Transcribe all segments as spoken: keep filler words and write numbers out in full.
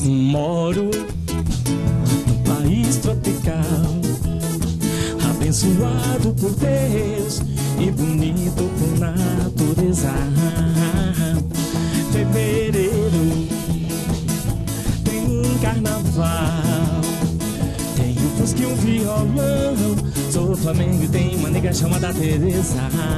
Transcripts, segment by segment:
Moro num país tropical, abençoado por Deus e bonito por natureza. Fevereiro tem um carnaval, tem um fusca e um violão. Sou Flamengo e tem uma nega chamada Teresa.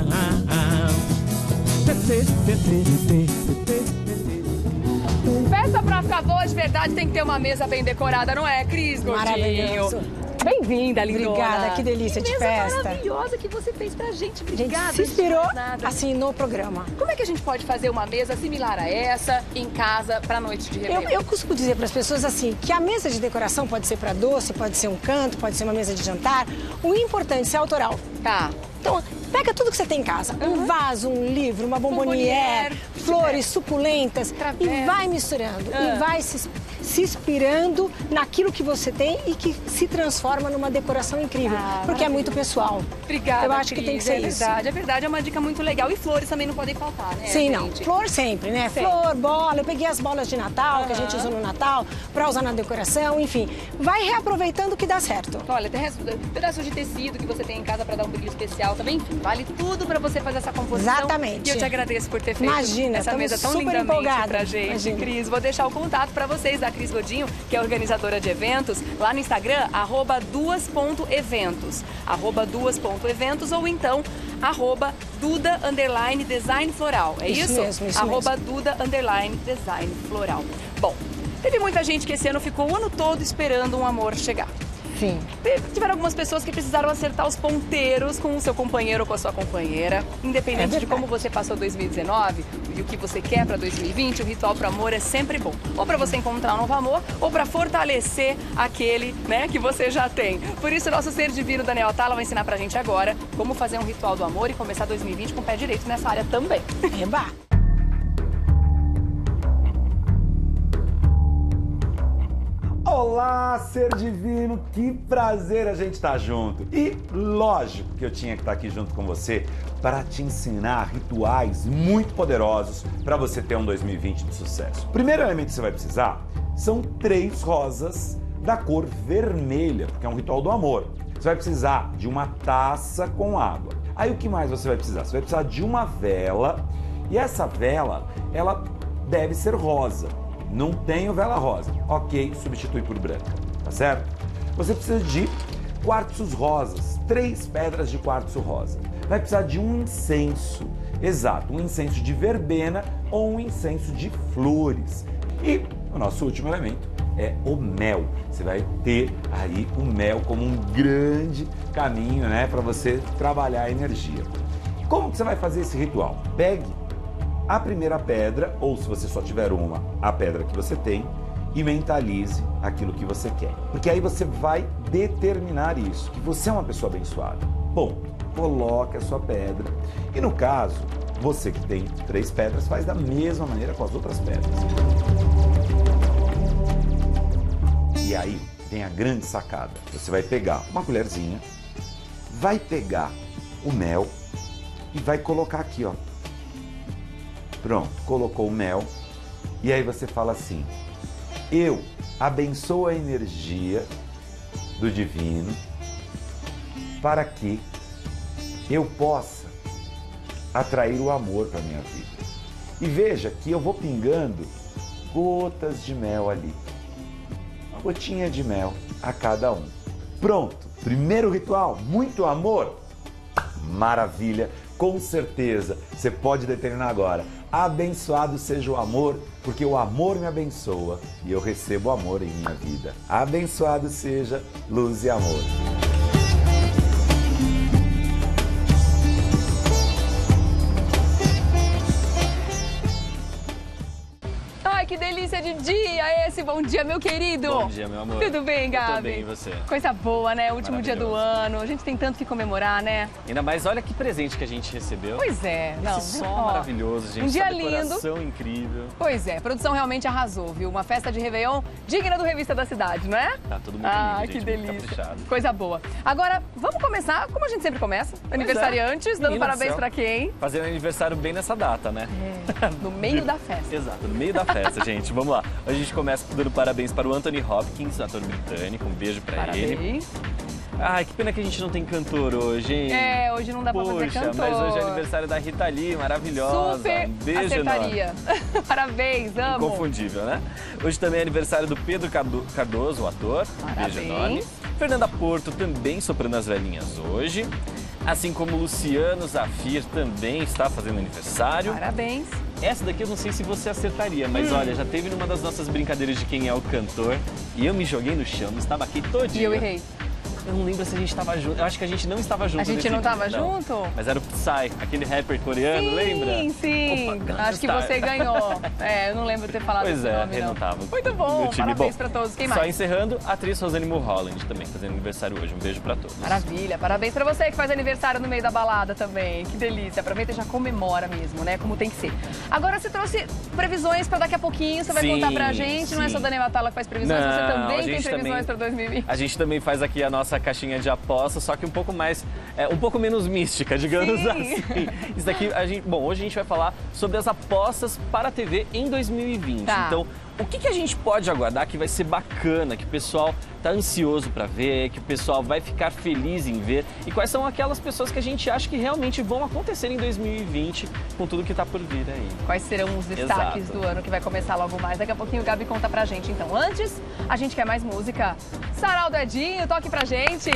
Festa pra ficar boa de verdade tem que ter uma mesa bem decorada, não é, Cris Gordinho? Maravilhoso. Bem-vinda, lindona. Obrigada, que delícia que de mesa festa. maravilhosa que você fez pra gente. Obrigada. A gente se inspirou assim no programa. Como é que a gente pode fazer uma mesa similar a essa em casa pra noite de Réveillon? Eu, eu costumo dizer para as pessoas assim, que a mesa de decoração pode ser para doce, pode ser um canto, pode ser uma mesa de jantar. O importante é ser autoral. Tá. Então, pega tudo que você tem em casa. Uhum. Um vaso, um livro, uma bombonière, Bombonière, flores suculentas. Travessa. E vai misturando. Ah. E vai se, se inspirando naquilo que você tem e que se transforma numa decoração incrível. Ah, porque é muito pessoal. Obrigada, Eu acho Cris, que tem que ser é isso. verdade, é verdade, é uma dica muito legal. E flores também não podem faltar, né, Sim, não. gente? Flor sempre, né? Sempre. Flor, bola. Eu peguei as bolas de Natal, que a gente Aham. usa no Natal, pra usar na decoração, enfim. Vai reaproveitando o que dá certo. Olha, tem resto- pedaços de tecido que você tem em casa pra dar um brilho especial também. Enfim, vale tudo pra você fazer essa composição. Exatamente. E eu te agradeço por ter feito Imagina, essa estamos mesa tão super lindamente empolgadas. pra gente. Imagina. Cris, vou deixar o contato pra vocês da Cris Godinho, que é organizadora de eventos, lá no Instagram, arroba duas ponto eventos. Arroba duas ponto eventos ou então arroba duda underline design floral. É isso? Isso mesmo, isso arroba duda underline design floral. Bom, teve muita gente que esse ano ficou o ano todo esperando um amor chegar. Sim. Tiveram algumas pessoas que precisaram acertar os ponteiros com o seu companheiro ou com a sua companheira. Independente É de verdade. como você passou dois mil e dezenove e o que você quer para dois mil e vinte, o ritual pro amor é sempre bom. Ou para você encontrar um novo amor, ou para fortalecer aquele, né, que você já tem. Por isso, o nosso ser divino, Daniel Atala, vai ensinar pra gente agora como fazer um ritual do amor e começar dois mil e vinte com o pé direito nessa área também. Eba. Olá, ser divino, que prazer a gente estar junto. E lógico que eu tinha que estar aqui junto com você para te ensinar rituais muito poderosos para você ter um dois mil e vinte de sucesso. O primeiro elemento que você vai precisar são três rosas da cor vermelha, porque é um ritual do amor. Você vai precisar de uma taça com água. Aí o que mais você vai precisar? Você vai precisar de uma vela, e essa vela, ela deve ser rosa. Não tenho vela rosa. Ok, substitui por branca, tá certo? Você precisa de quartzos rosas, três pedras de quartzo rosa. Vai precisar de um incenso, exato, um incenso de verbena ou um incenso de flores. E o nosso último elemento é o mel. Você vai ter aí o mel como um grande caminho, né, para você trabalhar a energia. Como que você vai fazer esse ritual? Pegue a primeira pedra, ou se você só tiver uma, a pedra que você tem, e mentalize aquilo que você quer. Porque aí você vai determinar isso, que você é uma pessoa abençoada. Bom, coloque a sua pedra. E no caso, você que tem três pedras, faz da mesma maneira com as outras pedras. E aí vem a grande sacada. Você vai pegar uma colherzinha, vai pegar o mel e vai colocar aqui, ó. Pronto, colocou o mel. E aí você fala assim: eu abençoo a energia do divino para que eu possa atrair o amor para a minha vida. E veja que eu vou pingando gotas de mel ali. Uma gotinha de mel a cada um. Pronto, primeiro ritual, muito amor. Maravilha, com certeza você pode determinar agora: abençoado seja o amor, porque o amor me abençoa e eu recebo amor em minha vida. Abençoado seja luz e amor. Ai, que delícia de dia esse! Bom dia, meu querido! Bom dia, meu amor. Tudo bem, Gabi? Eu tô bem, e você? Coisa boa, né? Último dia do ano, a gente tem tanto que comemorar, né? Ainda mais, olha que presente que a gente recebeu. Pois é. Não, Esse som ó, maravilhoso, gente. Um dia Essa lindo. decoração incrível. Pois é, a produção realmente arrasou, viu? Uma festa de Réveillon digna do Revista da Cidade, não é? Tá tudo muito Ah, lindo, que gente, delícia. muito caprichado. Coisa boa. Agora, vamos começar como a gente sempre começa. Aniversariantes, dando Menina do parabéns céu. pra quem? Fazendo aniversário bem nessa data, né? No meio da festa. Exato, no meio da festa. festa, gente. Vamos lá. A gente começa dando parabéns para o Anthony Hopkins, ator britânico. Um beijo pra Parabéns. ele. Ai, que pena que a gente não tem cantor hoje, hein? É, hoje não dá pra fazer Poxa, cantor. mas hoje é aniversário da Rita Lee, maravilhosa. Super Um beijo acertaria. Parabéns, amo. Inconfundível, né? Hoje também é aniversário do Pedro Cardo- Cardoso, o ator. Parabéns. Beijo enorme. Fernanda Porto também soprando as velhinhas hoje. Assim como Luciano Zafir também está fazendo aniversário. Parabéns. Essa daqui eu não sei se você acertaria, mas Hum. olha, já teve numa das nossas brincadeiras de quem é o cantor e eu me joguei no chão, me estabaquei todinho. E eu errei. Eu não lembro se a gente estava junto. Eu acho que a gente não estava junto. A gente nesse não dia, estava junto? Mas era o Psy, aquele rapper coreano, Sim, lembra? sim. Opa, Gangnam Acho que Style. você ganhou. É, eu não lembro de ter falado Pois esse é, nome, eu não. não tava. Muito bom, Meu time. parabéns Bom, pra todos. Quem Só mais? encerrando, a atriz Rosanne Mulholland também fazendo aniversário hoje. Um beijo pra todos. Maravilha, parabéns pra você que faz aniversário no meio da balada também. Que delícia, aproveita e já comemora mesmo, né? Como tem que ser. Agora você trouxe previsões pra daqui a pouquinho, você vai Sim, contar pra gente. Não é sim. só a Dani Matala que faz previsões, Não, você a também tem gente previsões também- pra dois mil e vinte. A gente também faz aqui a nossa caixinha de apostas, só que um pouco mais, é, um pouco menos mística, digamos Sim. assim. Isso daqui, a gente, bom, hoje a gente vai falar sobre as apostas para a T V em dois mil e vinte. Tá. Então, o que, que a gente pode aguardar que vai ser bacana, que o pessoal tá ansioso para ver, que o pessoal vai ficar feliz em ver e quais são aquelas pessoas que a gente acha que realmente vão acontecer em dois mil e vinte com tudo que tá por vir aí. Quais serão os destaques Exato. do ano que vai começar logo mais? Daqui a pouquinho o Gabi conta pra gente. Então, antes, a gente quer mais música. Sarau do Edinho, toque pra gente.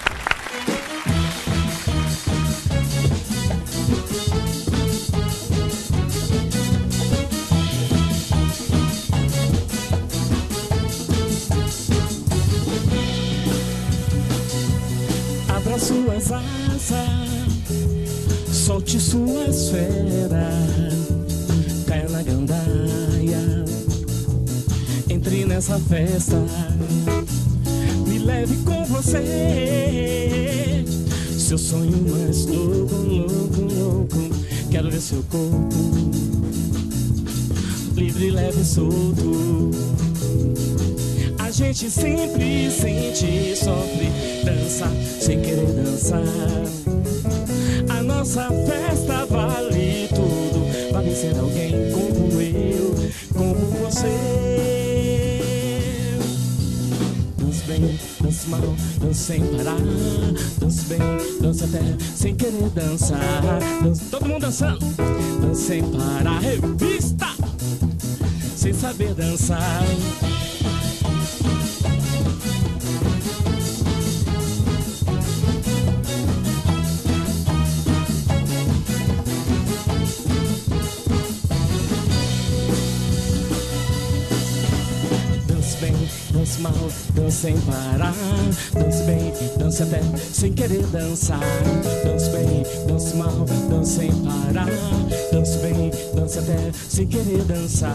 Abra suas asas, solte suas feras, caia na gandaia, entre nessa festa, me leve com você. Seu sonho mais louco, louco, louco, quero ver seu corpo livre, leve e solto. A gente sempre sente, sofre, dança sem querer dançar. A nossa festa vale tudo, vale ser alguém como eu, como você. Dança bem, dança mal, dança sem parar. Dança bem, dança até sem querer dançar. Dança, todo mundo dançando, dança sem parar. Revista, sem saber dançar. Dança mal, dança sem parar. Dança bem, dança até sem querer dançar. Dança bem, dança mal, dança sem parar. Dança bem, dança até sem querer dançar.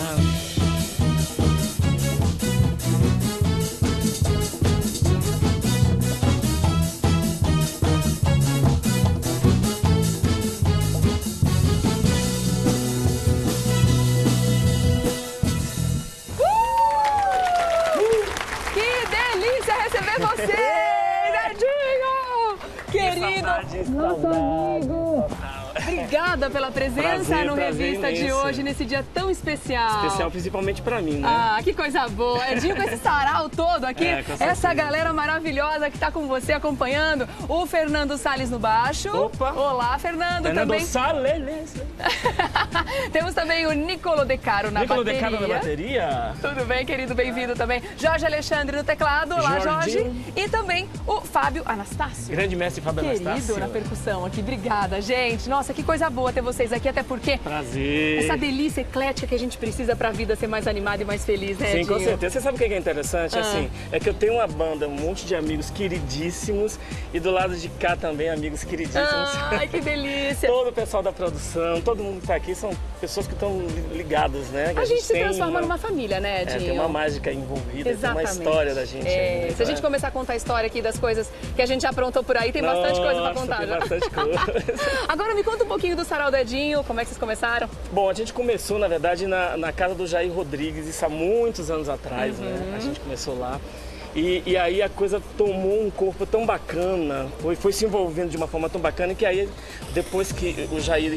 Nosso amigo! Obrigada pela presença Prazer, no prazer Revista de imenso. hoje, nesse dia tão especial. Especial principalmente pra mim, né? Ah, que coisa boa. Edinho com esse sarau todo aqui. É, com certeza. Essa galera maravilhosa que tá com você acompanhando. O Fernando Salles no baixo. Opa. Olá, Fernando. Fernando também. Salles. Temos também o Nicolo De Caro na Nicolo De bateria. Caro na bateria. Tudo bem, querido? Bem-vindo também. Jorge Alexandre no teclado. Olá, Jorge. Jorginho. E também o Fábio Anastácio. Grande mestre Fábio Querido Anastácio. na percussão aqui. Obrigada, gente. Nossa, que coisa boa ter vocês aqui, até porque Prazer. essa delícia eclética que a gente precisa pra vida ser mais animada e mais feliz, né, Sim, com Edinho? certeza. Você sabe o que é interessante? Ah. Assim, é que eu tenho uma banda, um monte de amigos queridíssimos e do lado de cá também amigos queridíssimos. Ai, que delícia. Todo o pessoal da produção, todo mundo que tá aqui são pessoas que estão ligadas, né? Que A gente se tem transforma uma- numa família, né, É, Edinho? tem uma mágica envolvida, Exatamente. tem uma história da gente. É, aí, se a gente né? começar a contar a história aqui das coisas que a gente já aprontou por aí, tem bastante coisa pra Nossa, contar tem já. bastante coisa. Agora me conta um pouquinho do Sarau do Edinho, como é que vocês começaram? Bom, a gente começou, na verdade, na, na casa do Jair Rodrigues, isso há muitos anos atrás, Uhum. né? A gente começou lá. E, e aí a coisa tomou um corpo tão bacana, foi, foi se envolvendo de uma forma tão bacana que aí, depois que o Jair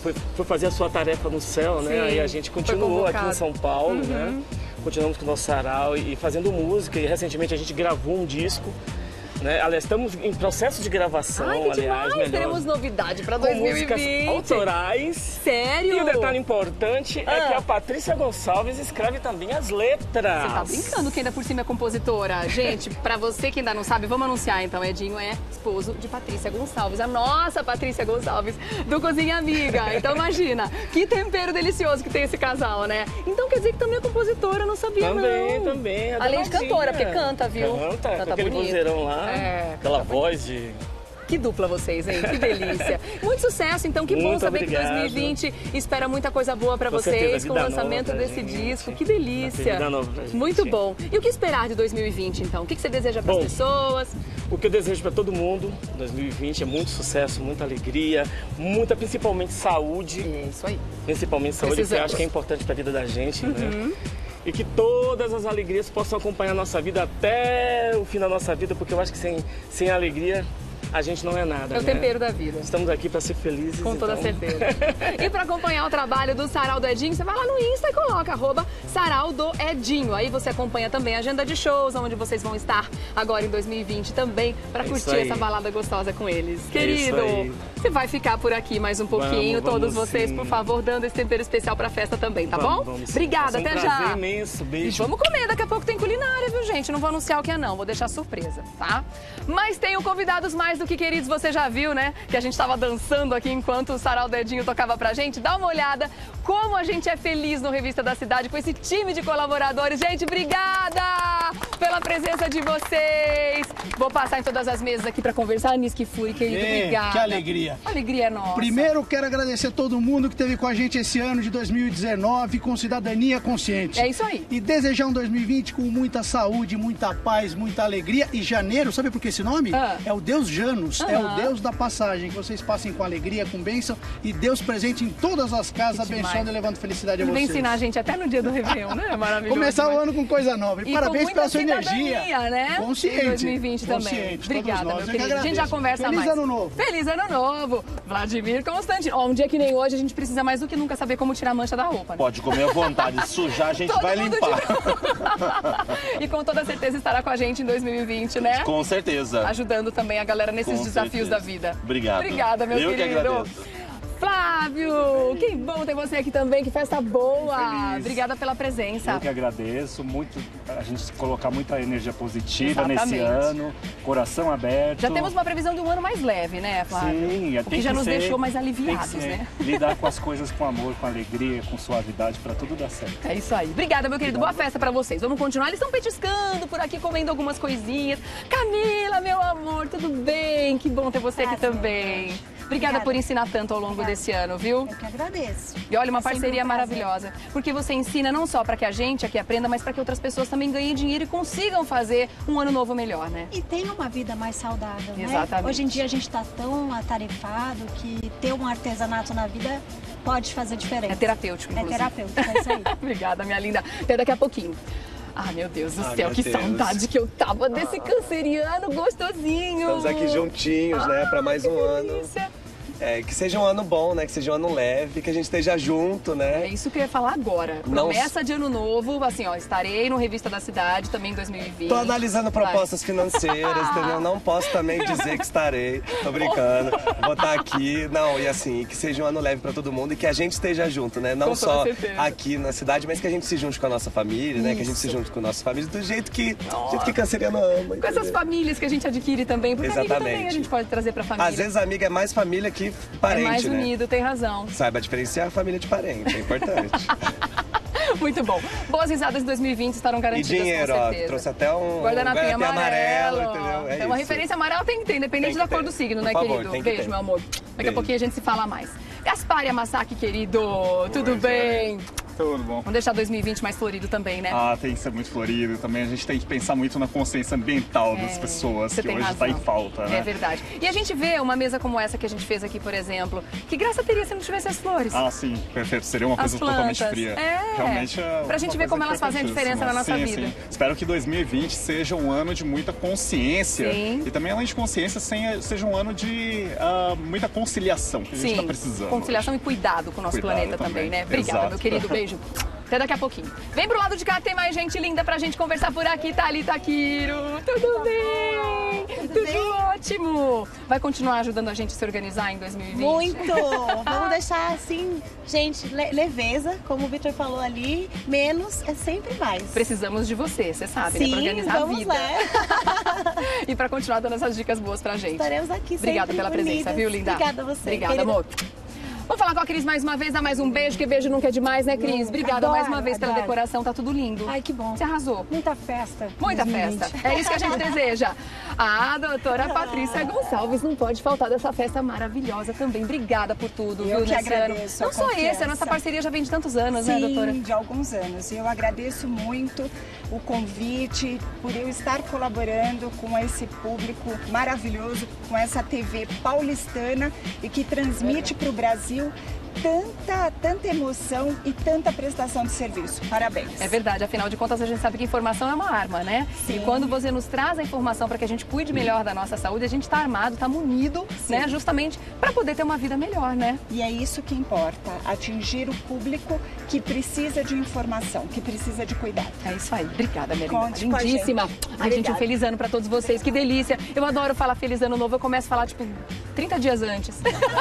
foi, foi fazer a sua tarefa no céu, né? Sim, Aí a gente continuou aqui em São Paulo, uhum. né? Continuamos com o nosso sarau e, e fazendo música. E recentemente a gente gravou um disco. Né? Aliás, estamos em processo de gravação, Ai, que aliás, demais. melhor. Teremos novidade para Com dois mil e vinte. músicas autorais. Sério? E um detalhe importante ah. é que a Patrícia Gonçalves escreve também as letras. Você tá brincando que ainda por cima é compositora. Gente, pra você que ainda não sabe, vamos anunciar então. Edinho é esposo de Patrícia Gonçalves, a nossa Patrícia Gonçalves do Cozinha Amiga. Então imagina, que tempero delicioso que tem esse casal, né? Então quer dizer que também é compositora, não sabia também, não. Também, também. Além de cantora, porque canta, viu? Canta, canta com aquele bonito. vozeirão lá, é, aquela voz de... Que dupla vocês, hein? Que delícia. Muito sucesso, então. Que bom Muito saber obrigado. que dois mil e vinte espera muita coisa boa pra Com vocês certeza, com o lançamento desse gente. disco. Que delícia. Vida nova pra gente. Muito bom. E o que esperar de dois mil e vinte, então? O que você deseja para as pessoas? O que eu desejo para todo mundo, dois mil e vinte, é muito sucesso, muita alegria, muita, principalmente saúde. É isso aí. Principalmente saúde, que eu acho que é importante para a vida da gente, uhum. né? E que todas as alegrias possam acompanhar a nossa vida até o fim da nossa vida, porque eu acho que sem, sem alegria a gente não é nada. É o né? tempero da vida. Estamos aqui para ser felizes. Com toda então... certeza. E para acompanhar o trabalho do Sarau do Edinho, você vai lá no Insta e coloca arroba Sarau do Edinho. Aí você acompanha também a agenda de shows, onde vocês vão estar agora em dois mil e vinte também, para é curtir essa balada gostosa com eles. Querido, é você vai ficar por aqui mais um pouquinho, vamos, todos vamos vocês, sim. por favor, dando esse tempero especial para a festa também, tá vamos, bom? Vamos, Obrigada, um até já. Imenso, beijo. E vamos comer, daqui a pouco tem culinária, viu, gente? Não vou anunciar o que é não, vou deixar surpresa, tá? Mas tenho convidados mais do que queridos, você já viu, né? Que a gente tava dançando aqui enquanto o Sarau do Edinho tocava pra gente. Dá uma olhada como a gente é feliz no Revista da Cidade com esse time de colaboradores. Gente, obrigada pela presença de vocês. Vou passar em todas as mesas aqui pra conversar. Anis Kifuri, querido, é, obrigada. Que alegria. A alegria é nossa. Primeiro, quero agradecer a todo mundo que esteve com a gente esse ano de dois mil e dezenove com Cidadania Consciente. É isso aí. E desejar um dois mil e vinte com muita saúde, muita paz, muita alegria. E janeiro, sabe por que esse nome? Ah. É o Deus Janus, ah. é o Deus da passagem. Que vocês passem com alegria, com bênção e Deus presente em todas as casas, abençoando e levando felicidade a vocês. Vem ensinar a gente até no dia do Réveillon, né? Maravilhoso. Começar o ano com coisa nova. E, e parabéns pela sua energia. Né? Consciente. dois mil e vinte também. Consciente. Obrigada, nós, meu querido. A gente já conversa Feliz mais. Feliz ano novo. Feliz ano novo. Vladimir Constantino. Ó, um dia que nem hoje, a gente precisa mais do que nunca saber como tirar a mancha da roupa. Né? Pode comer à vontade. Sujar, a gente Todo vai limpar. De... E com toda certeza estará com a gente em dois mil e vinte, né? Com certeza. Ajudando também a galera nesses com desafios certeza. da vida. Obrigado. Obrigada, meu Eu querido. Que agradeço. Flávio, que bom ter você aqui também, que festa boa. Obrigada pela presença. Eu que agradeço, muito, a gente colocar muita energia positiva Exatamente. nesse ano, coração aberto. Já temos uma previsão de um ano mais leve, né, Flávio? Sim, o que já que nos ser, deixou mais aliviados, tem que ser, né? Lidar com as coisas com amor, com alegria, com suavidade, para tudo dar certo. É isso aí. Obrigada, meu querido. Obrigado. Boa festa pra vocês. Vamos continuar. Eles estão petiscando por aqui, comendo algumas coisinhas. Camila, meu amor, tudo bem? Que bom ter você aqui também. Obrigada, Obrigada por ensinar tanto ao longo Obrigada. desse ano, viu? Eu que agradeço. E olha, uma é parceria um maravilhosa. Porque você ensina não só para que a gente aqui aprenda, mas para que outras pessoas também ganhem dinheiro e consigam fazer um ano novo melhor, né? E tenham uma vida mais saudável, Exatamente. né? Hoje em dia a gente está tão atarefado que ter um artesanato na vida pode fazer diferença. É terapêutico, inclusive. É terapêutico, é isso aí. Obrigada, minha linda. Até daqui a pouquinho. Ah, meu Deus do ah, céu, que Deus. saudade que eu tava desse canceriano gostosinho. Estamos aqui juntinhos, ah, né, para mais um delícia. ano. É, que seja um ano bom, né? Que seja um ano leve, que a gente esteja junto, né? É isso que eu ia falar agora. Não... Promessa de ano novo, assim, ó, estarei no Revista da Cidade também em dois mil e vinte. Tô analisando propostas Vai. financeiras, entendeu? Não posso também dizer que estarei. Tô brincando. Vou estar aqui. Não, e assim, que seja um ano leve pra todo mundo e que a gente esteja junto, né? Não só aqui na cidade, mas que a gente se junte com a nossa família, isso. né? Que a gente se junte com a nossa família do jeito que, do jeito que canceriano ama. Com entendeu? Essas famílias que a gente adquire também, porque amigo também a gente pode trazer pra família. Às vezes amiga é mais família que parente, é mais né? unido, tem razão. Saiba diferenciar a família de parente, é importante. Muito bom. Boas risadas em dois mil e vinte estarão garantidas, e dinheiro, com certeza. Ó, trouxe até um guardanapinho um amarelo, amarelo, entendeu? É então, uma isso. referência amarela tem que ter, independente da ter. cor do signo, Por né, favor, querido? tem que Beijo, ter. meu amor. Daqui Beijo. a pouquinho a gente se fala mais. Gaspar Yamasaki, querido, tudo Oi, bem? Zé. Tudo bom. Vamos deixar dois mil e vinte mais florido também, né? Ah, tem que ser muito florido também. A gente tem que pensar muito na consciência ambiental das É, pessoas, você que tem hoje razão. está em falta, né? É verdade. E a gente vê uma mesa como essa que a gente fez aqui, por exemplo, que graça teria se não tivesse as flores? Ah, sim, perfeito. Seria uma As coisa totalmente plantas. fria. É. Realmente é Pra gente uma ver como coisa elas fazem a diferença na nossa importantíssima. vida. Sim, sim. Espero que dois mil e vinte seja um ano de muita consciência. Sim. E também, além de consciência, seja um ano de uh, muita conciliação que a gente Sim, está precisando. conciliação e cuidado com o nosso Cuidado planeta também, também. né? Obrigada, Exato. meu querido. Beijo. Até daqui a pouquinho. Vem pro lado de cá, tem mais gente linda pra gente conversar por aqui. Thalita Quiro, tudo bem? Tudo, Tudo bem? Ótimo. Vai continuar ajudando a gente a se organizar em dois mil e vinte? Muito! Vamos deixar assim, gente, le leveza, como o Vitor falou ali, menos é sempre mais. Precisamos de você, você sabe, Sim, né? Pra organizar vamos a vida. Lá. E pra continuar dando essas dicas boas pra gente. Estaremos aqui sempre. Obrigada pela unidas. presença, viu, linda? Obrigada a você. Obrigada, querida. amor. Vamos falar com a Cris mais uma vez, dar mais um beijo, que beijo nunca é demais, né, Cris? Obrigada Adoro, mais uma vez pela adoro. decoração, tá tudo lindo. Ai, que bom. Você arrasou. Muita festa. Muita dois mil e vinte. festa. É isso que a gente deseja. A doutora Patrícia Gonçalves não pode faltar dessa festa maravilhosa também. Obrigada por tudo, Eu viu, que nesse ano. agradeço a Não só esse, a nossa confiança. parceria já vem de tantos anos, Sim, né, doutora? de alguns anos. E eu agradeço muito o convite, por eu estar colaborando com esse público maravilhoso, com essa T V paulistana e que transmite para o Brasil tanta, tanta emoção e tanta prestação de serviço. Parabéns. É verdade, afinal de contas a gente sabe que informação é uma arma, né? Sim. E quando você nos traz a informação para que a gente cuide melhor da nossa saúde, a gente está armado, está munido, Sim. né? Justamente para poder ter uma vida melhor, né? E é isso que importa, atingir o público que precisa de informação, que precisa de cuidado. É isso aí. Obrigada, minha linda. Conte com a gente. Lindíssima. Ai, gente, um Obrigada. feliz ano para todos vocês. Que delícia. Eu adoro falar feliz ano novo. Eu começo a falar, tipo, trinta dias antes.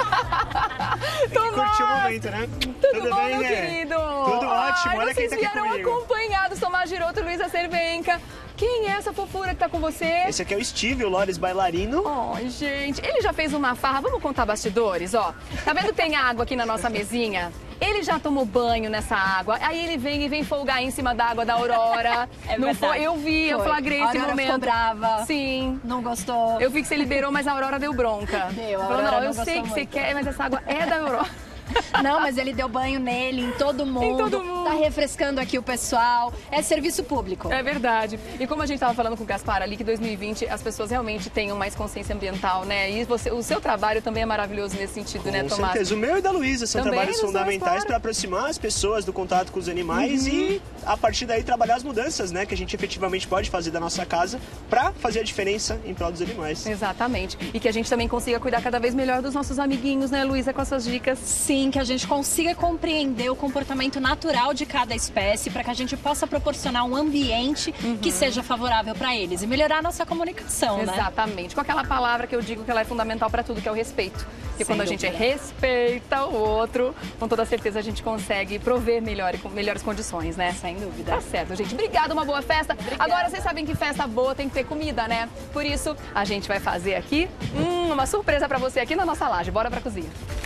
Curtiu o momento, né? Tudo, Tudo bom, bem, meu né? querido? Tudo ótimo, Ai, olha quem vocês tá aqui vieram comigo. acompanhados, Tomás Giroto e Luísa Cervenka. Quem é essa fofura que tá com você? Esse aqui é o Steve, o Lores bailarino. Ai, gente, ele já fez uma farra. Vamos contar bastidores, ó. Tá vendo que tem água aqui na nossa mesinha? Ele já tomou banho nessa água. Aí ele vem e vem folgar em cima da água da Aurora. É Não verdade. foi? Eu vi, eu Foi. flagrei A esse Aurora momento. ficou brava. Sim. Não gostou. Eu vi que você liberou, mas a Aurora deu bronca. Deu, a Falou, Aurora não, não eu sei gostou que você muito. quer, mas essa água é da Aurora. Não, mas ele deu banho nele, em todo mundo. Em todo mundo. Tá refrescando aqui o pessoal. É serviço público. É verdade. E como a gente estava falando com o Gaspar ali, que dois mil e vinte as pessoas realmente tenham mais consciência ambiental, né? E você, o seu trabalho também é maravilhoso nesse sentido, né, Com Tomás? certeza. O meu e da Luísa são Também, trabalhos os dois, fundamentais claro. para aproximar as pessoas do contato com os animais Uhum. e, a partir daí, trabalhar as mudanças, né? Que a gente efetivamente pode fazer da nossa casa para fazer a diferença em prol dos animais. Exatamente. E que a gente também consiga cuidar cada vez melhor dos nossos amiguinhos, né, Luísa, com as suas dicas. Sim, que a gente consiga compreender o comportamento natural de cada espécie para que a gente possa proporcionar um ambiente que seja favorável para eles e melhorar a nossa comunicação, né? Exatamente. Com aquela palavra que eu digo que ela é fundamental para tudo, que é o respeito. Porque Sem quando a gente dúvida. respeita o outro, com toda certeza a gente consegue prover melhor, com melhores condições, né? Sem dúvida. Tá certo, gente. Obrigada, uma boa festa. Agora vocês sabem que festa boa tem que ter comida, né? Por isso, a gente vai fazer aqui hum, uma surpresa para você aqui na nossa laje. Bora pra cozinha.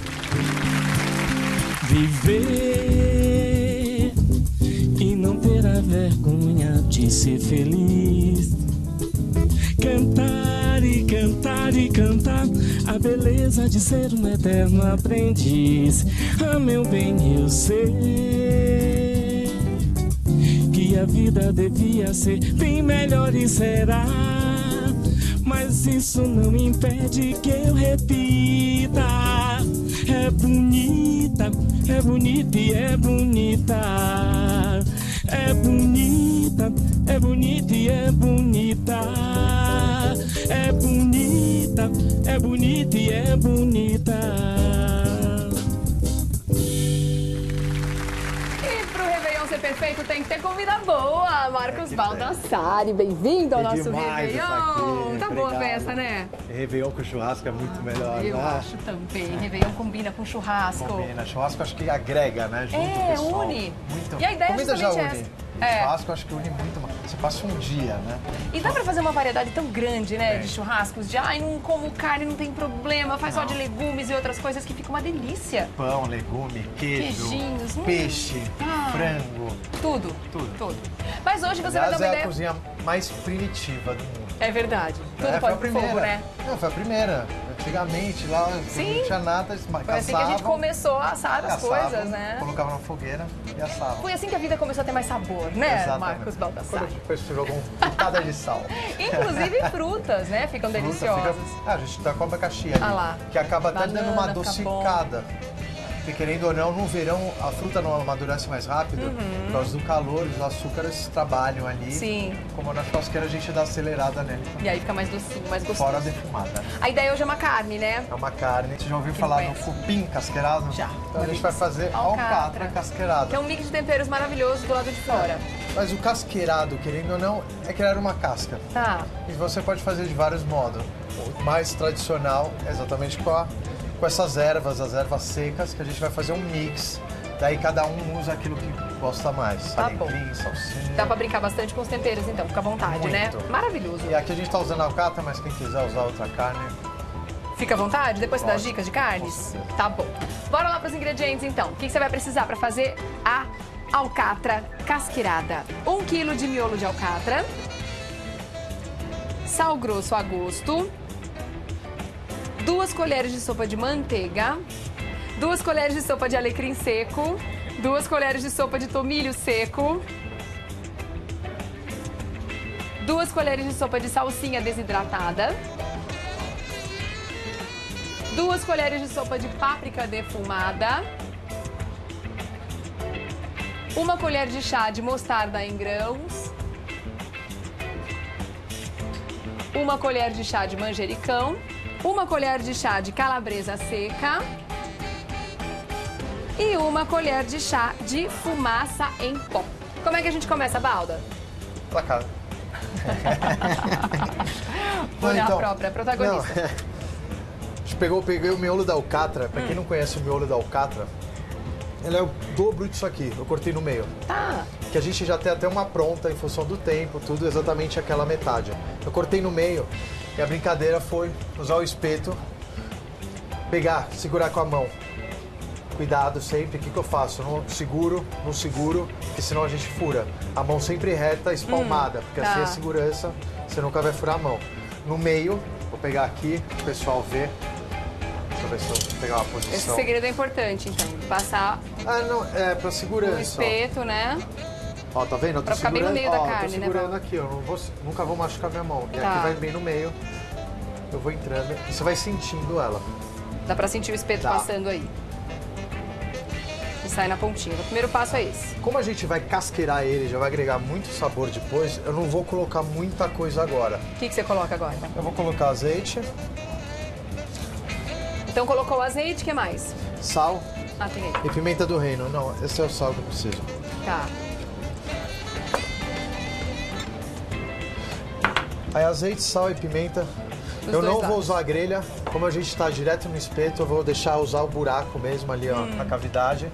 Viver e não ter a vergonha de ser feliz. Cantar e cantar e cantar a beleza de ser um eterno aprendiz. Ah, meu bem, eu sei que a vida devia ser bem melhor e será. Mas isso não impede que eu repita. É bonita, é bonita e é bonita. É bonita, é bonita e é bonita. É bonita, é bonita e é bonita. E pro Réveillon ser perfeito tem que ter comida boa. Marcos Baldassari, bem-vindo ao É nosso demais isso Réveillon. aqui, Tá boa a obrigado. festa, né? Réveillon com churrasco é muito melhor, Eu né? acho também. Réveillon combina com churrasco. Combina. Churrasco acho que agrega, né? Junto o É, pessoal. une. Muito. E a ideia é Comida já justamente une. essa. O É. churrasco acho que une muito mais. Você passa um dia, né? E dá pra fazer uma variedade tão grande, né, É. de churrascos, de ai, não como carne, não tem problema, faz só de legumes e outras coisas que fica uma delícia. Pão, legume, queijo, Queijinhos, hum. peixe, Ah. frango. Tudo. Tudo. Tudo. Mas hoje você Aliás, vai dar uma é ideia. a cozinha mais primitiva do mundo. É verdade. Tudo É, foi pode a primeira. fogo, né? Não, foi a primeira. Antigamente, lá Sim. não tinha nada, Foi assim que a gente começou a assar as coisas, né? Colocava na fogueira e assava. Foi assim que a vida começou a ter mais sabor, né, Exatamente. Marcos Baldassar? Quando depois você jogou uma pitada de sal. Inclusive frutas, né? Ficam Fruta, deliciosas. fica- Ah, a gente tá com abacaxi ali, Ah lá. que acaba até Banana, dando uma fica adocicada. Porque querendo ou não, no verão a fruta não amadurece mais rápido, Uhum. por causa do calor, os açúcares trabalham ali. Sim. Como na churrasqueira a gente dá acelerada nele. E aí fica mais docinho, mais gostoso. Fora defumada. A ideia hoje é uma carne, né? É uma carne. Você já ouviu Que falar não no conhece. cupim casqueirado? Já. Então a gente vai fazer Alcatra. alcatra casqueirada. Que é um mix de temperos maravilhoso do lado de fora. Mas o casqueirado, querendo ou não, é criar uma casca. Tá. E você pode fazer de vários modos. O mais tradicional é exatamente com, a, com essas ervas, as ervas secas, que a gente vai fazer um mix. Daí cada um usa aquilo que gosta mais. Tá bom. Alecrim, salsinha. Dá pra brincar bastante com os temperos, então. Fica à vontade, né? Muito. Maravilhoso. E aqui a gente tá usando alcatra, mas quem quiser usar outra carne... Fica à vontade? Depois você dá as Pode. dicas de carnes? Tá bom. Bora lá para os ingredientes, então. O que que você vai precisar para fazer a alcatra casqueirada? Um quilo de miolo de alcatra. Sal grosso a gosto. Duas colheres de sopa de manteiga. Duas colheres de sopa de alecrim seco. Duas colheres de sopa de tomilho seco. Duas colheres de sopa de salsinha desidratada. Duas colheres de sopa de páprica defumada. Uma colher de chá de mostarda em grãos. Uma colher de chá de manjericão. Uma colher de chá de calabresa seca. E uma colher de chá de fumaça em pó. Como é que a gente começa, Balda? Pra cá. Olha Então, a própria protagonista. não, A gente pegou, peguei o miolo da alcatra. Pra quem não conhece o miolo da alcatra, ele é o dobro disso aqui. Eu cortei no meio. Tá. Que a gente já tem até uma pronta em função do tempo, tudo exatamente aquela metade. Eu cortei no meio e a brincadeira foi usar o espeto, pegar, segurar com a mão. Cuidado sempre, o que, que eu faço? Não seguro, não seguro, porque senão a gente fura. A mão sempre reta, espalmada, Hum, porque tá. assim é segurança, você nunca vai furar a mão. No meio, vou pegar aqui, o pessoal vê. Deixa eu ver se eu vou pegar uma posição. Esse segredo é importante, então. Passar Ah, não, é pra segurança. o espeto, né? Ó, tá vendo? Eu tô Pra ficar bem no segurando, meio da ó, carne, tô né, segurando Val? aqui, eu não vou, nunca vou machucar minha mão. E Tá. aqui vai bem no meio, eu vou entrando e você vai sentindo ela. Dá pra sentir o espeto Dá. passando aí. E sai na pontinha. O primeiro passo é esse. Como a gente vai casqueirar ele, já vai agregar muito sabor depois, eu não vou colocar muita coisa agora. O que, que você coloca agora? Eu vou colocar azeite, Então colocou o azeite, o que mais? sal Ah, tem aí. e pimenta do reino. Não, esse é o sal que eu preciso. Tá. Aí azeite, sal e pimenta. Dos eu dois não vou lados. usar a grelha, como a gente está direto no espeto, eu vou deixar usar o buraco mesmo ali, ó, Hum. a cavidade.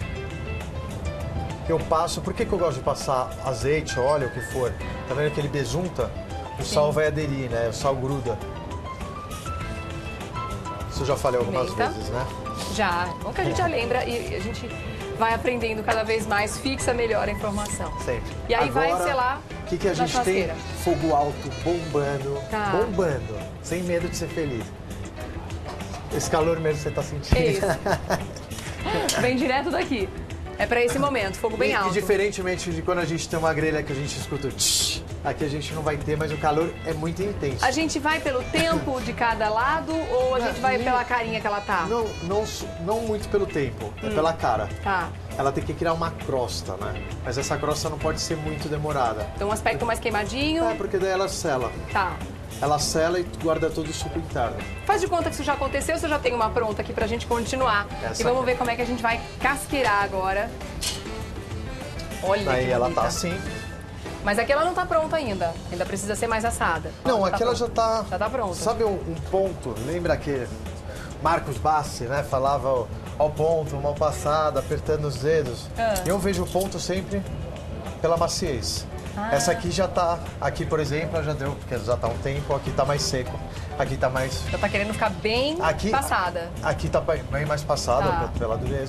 Eu passo, por que, que eu gosto de passar azeite, óleo, o que for? Tá vendo aquele besunta? O Sim. sal vai aderir, né? O sal gruda. Isso eu já falei algumas Pimenta. vezes, né? Já. Bom que a gente já lembra e a gente vai aprendendo cada vez mais, fixa melhor a informação. Sempre. E aí vai, Agora, sei lá, O que, que a na gente tem? churrasqueira. Fogo alto, bombando, Tá. bombando, sem medo de ser feliz. Esse calor mesmo que você tá sentindo. É isso. Vem direto daqui. É pra esse momento, fogo bem e, alto. E diferentemente de quando a gente tem uma grelha que a gente escuta o tsh, aqui a gente não vai ter, mas o calor é muito intenso. A gente vai pelo tempo de cada lado ou a gente vai pela carinha que ela tá? Não, não, não muito pelo tempo, é Hum. pela cara. Tá. Ela tem que criar uma crosta, né? Mas essa crosta não pode ser muito demorada. Então um aspecto mais queimadinho. É, porque daí ela sela. Tá. Ela sela e guarda todo o suco interno. Faz de conta que isso já aconteceu, você já tem uma pronta aqui pra gente continuar. Essa e vamos aqui. ver como é que a gente vai casqueirar agora. Olha Daí que ela bonita. tá assim. Mas aqui ela não tá pronta ainda. Ainda precisa ser mais assada. Não, Ela aqui tá ela pronta. já tá... Já tá pronta. Sabe um, um ponto? Lembra que Marcos Bassi, né? Falava ó, ao ponto, mal passada, apertando os dedos. Ah. Eu vejo o ponto sempre pela maciez. Ah. Essa aqui já tá... Aqui, por exemplo, já deu, porque já tá um tempo. Aqui tá mais seco. Aqui tá mais... Já tá querendo ficar bem Aqui- passada. Aqui tá bem mais passada Tá. pela dureza.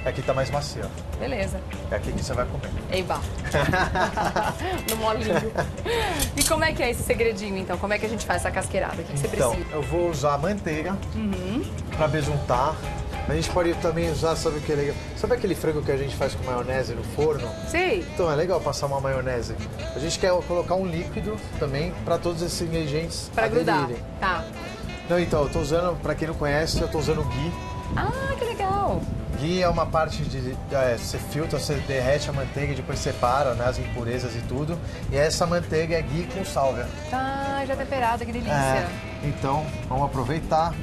E aqui tá mais macia. Beleza. É aqui que você vai comer. Eiba. No molinho. E como é que é esse segredinho, então? Como é que a gente faz essa casqueirada? O que, que você Então, precisa? eu vou usar manteiga Uhum. pra besuntar. A gente pode também usar, sabe o que é legal? Sabe aquele frango que a gente faz com maionese no forno? Sim. Então é legal passar uma maionese. A gente quer colocar um líquido também para todos esses ingredientes Pra grudar. aderirem. Tá. Não, então, eu tô usando, pra quem não conhece, eu tô usando ghee. Ah, que legal. Ghee é uma parte de... É, você filtra, você derrete a manteiga e depois separa, né, as impurezas e tudo. E essa manteiga é ghee com sálvia. Ah, já temperada, que delícia. É, então, vamos aproveitar.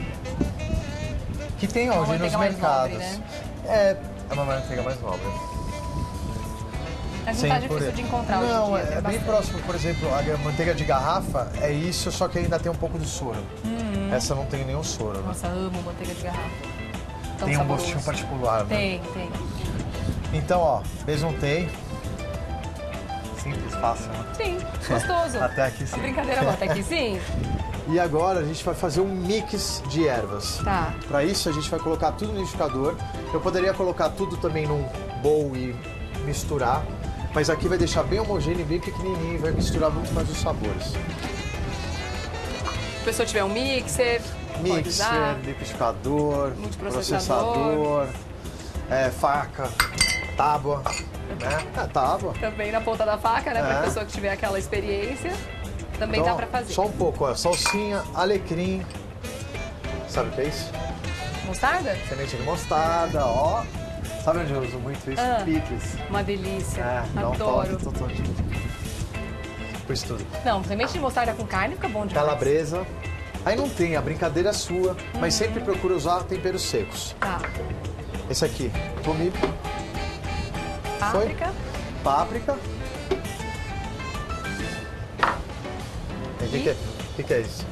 Que tem hoje nos mercados. Nobre, né? É, é uma manteiga mais nobre. Mas não Sem tá difícil purê. de encontrar Não, hoje em dia. é, é bem próximo, por exemplo, a manteiga de garrafa é isso, só que ainda tem um pouco de soro. Uhum. Essa não tem nenhum soro, né? Nossa, amo manteiga de garrafa. Tão Tem um saboroso. gostinho particular, né? Tem, tem. Então, ó, besuntei. Simples, fácil, né? Sim, gostoso. Até aqui sim. A brincadeira boa, até aqui sim. E agora a gente vai fazer um mix de ervas. Tá. Para isso a gente vai colocar tudo no liquidificador. Eu poderia colocar tudo também num bowl e misturar, mas aqui vai deixar bem homogêneo e bem pequenininho e vai misturar muito mais os sabores. Se a pessoa tiver um mixer, pode usar. Mixer, liquidificador, Multiprocessador. processador, é, faca, tábua, né? É, tábua. Também na ponta da faca, né? Pra É. pessoa que tiver aquela experiência. Também Então, dá pra fazer. Só um pouco, ó. Salsinha, alecrim. Sabe o que é isso? Mostarda? Semente de mostarda, ó. Sabe onde eu uso muito isso? Ah. Picles. Uma delícia. É, dá um Adoro. toque, tô, tô, por isso tudo. Não, semente de mostarda com carne fica bom demais. Calabresa. Aí não tem, a brincadeira é sua, mas sempre procura usar temperos secos. Tá. Esse aqui, tomilho. Páprica. Páprica. O que, que, é? que, que é isso?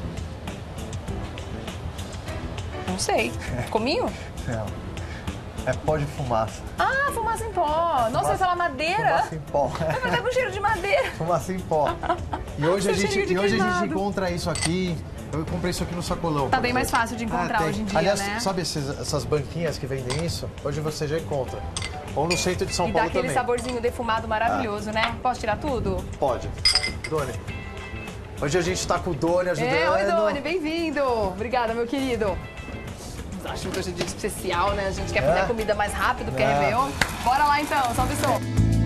Não sei. Cominho? Não. É pó de fumaça. Ah, fumaça em pó. Nossa, você fala madeira? Fumaça em pó. Mas tá com cheiro de madeira. Fumaça em pó. E hoje, a Seu gente, cheirinho de e hoje a gente queimado. encontra isso aqui. Eu comprei isso aqui no sacolão. Tá por bem mais exemplo. fácil de encontrar tem. hoje em dia, Aliás, né? sabe esses- essas banquinhas que vendem isso? Hoje você já encontra. Ou no centro de São E dá Paulo aquele também. saborzinho defumado maravilhoso, né? Posso tirar tudo? Pode. Doni. Hoje a gente tá com o Doni ajudando. É, oi, Doni, bem-vindo. Obrigada, meu querido. Acho que hoje é um dia especial, né? A gente quer É. fazer a comida mais rápido, porque é É. Réveillon. Bora lá então, salve som.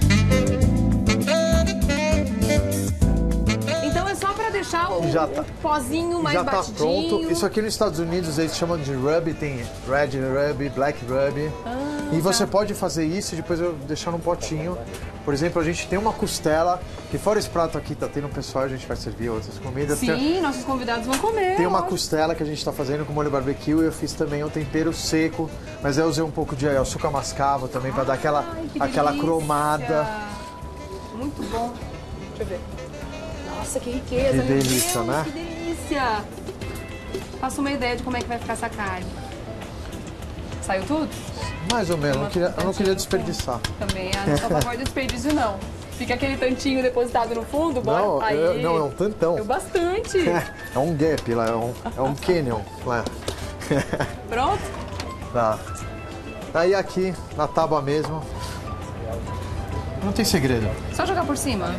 Então é só pra deixar o, Já tá. o pozinho mais Já tá batidinho. pronto. Isso aqui nos Estados Unidos eles chamam de rub, tem red rub, black rub. Ah, e você tá. pode fazer isso e depois eu deixar num potinho. Por exemplo, a gente tem uma costela, que fora esse prato aqui tá tendo pessoal, a gente vai servir outras comidas. Sim, Tem, nossos convidados vão comer. tem uma lógico. costela que a gente tá fazendo com molho barbecue e eu fiz também um tempero seco, mas eu usei um pouco de açúcar mascavo também para dar aquela, Ai, que aquela delícia. cromada. Muito bom. Deixa eu ver. Nossa, que riqueza, Que meu delícia, Deus, né? que delícia. Faça uma ideia de como é que vai ficar essa carne. Saiu tudo? Mais ou menos, eu não queria, eu não queria desperdiçar. Também, ah, não sou a favor do desperdício, não. Fica aquele tantinho depositado no fundo, bora. Não, Aí. eu- não, é um tantão. É bastante. É um gap lá, é um, é um canyon lá. Pronto? Tá. Aí aqui, na tábua mesmo. Não tem segredo. Só jogar por cima.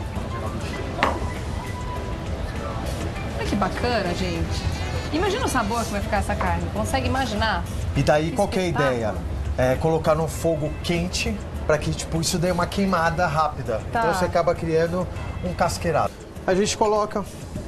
Olha que bacana, gente. Imagina o sabor que vai ficar essa carne. Consegue imaginar? E daí, qual que é a espetáculo. ideia? É colocar no fogo quente para que, tipo, isso dê uma queimada rápida. Tá. Então você acaba criando um casqueirado. A gente coloca...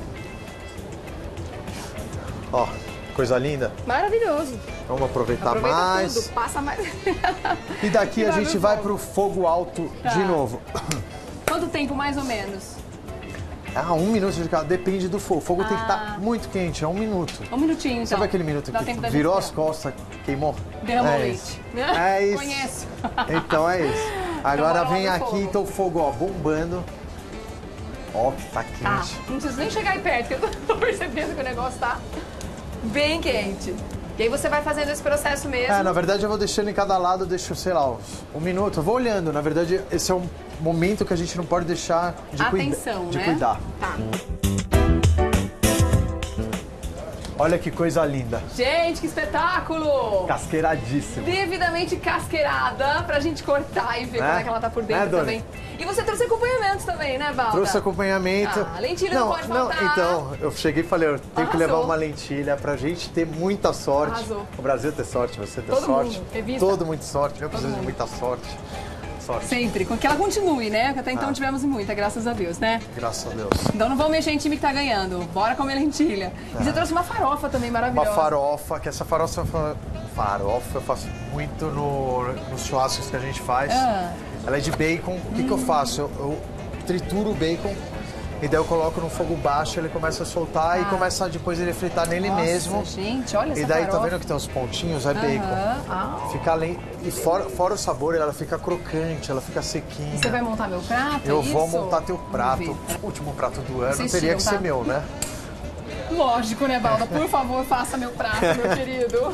Ó, coisa linda. Maravilhoso. Vamos aproveitar Aproveita mais. tudo, passa mais. E daqui E a vai gente pro vai fogo. pro fogo alto Tá. de novo. Quanto tempo, mais ou menos? Ah, um minuto de cada. Depende do fogo. O fogo tem que Ah. estar muito quente, é um minuto. Um minutinho, então. Sabe aquele minuto Dá que tempo da virou gente as costas, queimou? Derramou é leite. Isso. É isso. Conheço. Então é isso. Agora bora lá vem no aqui, fogo. então o fogo, ó, bombando. Ó, que tá quente. Tá, não preciso nem chegar aí perto, que eu tô percebendo que o negócio tá bem quente. E aí você vai fazendo esse processo mesmo. É, na verdade eu vou deixando em cada lado, eu deixo, sei lá, uns um minuto. Eu vou olhando. Na verdade, esse é um momento que a gente não pode deixar de, cuida- Atenção, de né? cuidar. Tá. Olha que coisa linda. Gente, que espetáculo! Casqueiradíssima. Devidamente casqueirada pra gente cortar e ver É? como é que ela tá por dentro É, Doni? também. E você trouxe acompanhamentos também, né, Balda? Trouxe acompanhamento. Ah, lentilha não, pode faltar. Então, eu cheguei e falei, eu tenho que Arrasou. levar uma lentilha pra gente ter muita sorte. Arrasou. O Brasil ter sorte, você ter Todo sorte. mundo, revista. Todo mundo sorte. Eu Todo preciso mundo. de muita sorte. Sorte. Sempre, que ela continue, né? Que até então Ah. tivemos muita, graças a Deus, né? Graças a Deus. Então não vamos mexer em time que tá ganhando. Bora comer lentilha. E você Ah. trouxe uma farofa também Uma maravilhosa. farofa, que essa farofa, farofa eu faço muito no, nos churrascos que a gente faz. Ah. Ela é de bacon. O que, que eu faço? Eu, eu trituro o bacon e daí eu coloco no fogo baixo, ele começa a soltar Ah. e começa depois ele fritar nele Nossa, mesmo. gente, olha E essa daí tá farofa. vendo que tem os pontinhos? É Aham. bacon. Ah. Fica além. E fora, fora o sabor, ela fica crocante, ela fica sequinha. Você vai montar meu prato? Eu é vou isso? montar teu Vamos prato. ver. O último prato do ano Vocês teria tiram, que tá? ser meu, né? Lógico, né, Balda? Por favor, faça meu prato, meu querido.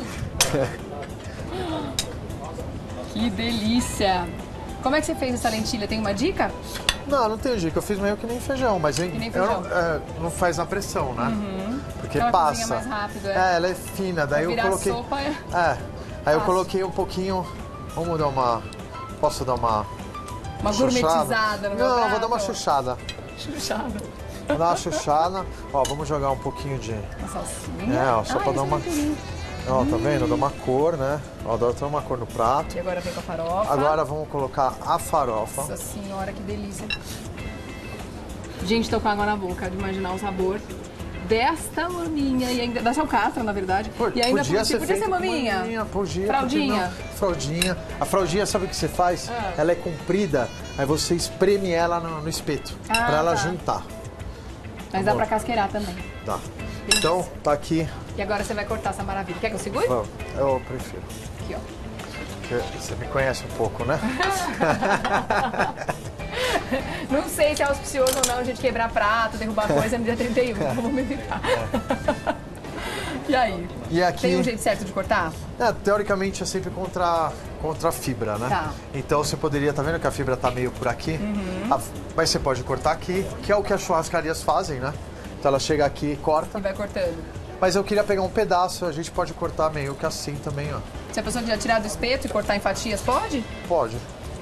Que delícia! Como é que você fez essa lentilha? Tem uma dica? Não, não tenho dica. Eu fiz meio que nem feijão, mas eu- Que nem eu feijão. não, é, não faz na pressão, né? Uhum. Porque Ela passa. cozinha mais rápido, é. É, ela é fina. Daí Pra eu virar coloquei. sopa é- É. Aí eu Fácil. coloquei um pouquinho. Vamos dar uma. Posso dar uma. Uma chuchada? gourmetizada no meu Não, prato. vou dar uma chuchada. Chuchada. Vou dar uma chuchada. Ó, vamos jogar um pouquinho de. Uma salsinha. É, ó, só Ai, pra dar uma. esse é muito lindo. Ó, tá vendo? Dá uma cor, né? Ó, dá até uma cor no prato. E agora vem com a farofa. Agora vamos colocar a farofa. Nossa senhora, que delícia. Gente, tô com água na boca de imaginar o sabor desta maminha e ainda dessa alcatra, na verdade. e ainda podia podia, ser podia ser feito com maminha. maminha, podia, Fraldinha. porque não? Fraldinha. A fraldinha, sabe o que você faz? Ah. Ela é comprida, aí você espreme ela no, no espeto, Ah, pra ela tá. juntar. Mas dá pra casqueirar também. Tá. Então, tá aqui. E agora você vai cortar essa maravilha. Quer que eu segure? Vamos. Eu prefiro. Aqui, ó. Porque você me conhece um pouco, né? Não sei se é auspicioso ou não a gente quebrar prato, derrubar coisa no dia trinta e um. Vamos evitar. E aí? E aqui... Tem um jeito certo de cortar? É, teoricamente é sempre contra, contra a fibra, né? Tá. Então você poderia, tá vendo que a fibra tá meio por aqui? Uhum. Ah, mas você pode cortar aqui, que é o que as churrascarias fazem, né? Então ela chega aqui e corta. E vai cortando. Mas eu queria pegar um pedaço, a gente pode cortar meio que assim também, ó. Se a pessoa quiser tirar do espeto e cortar em fatias, pode? Pode.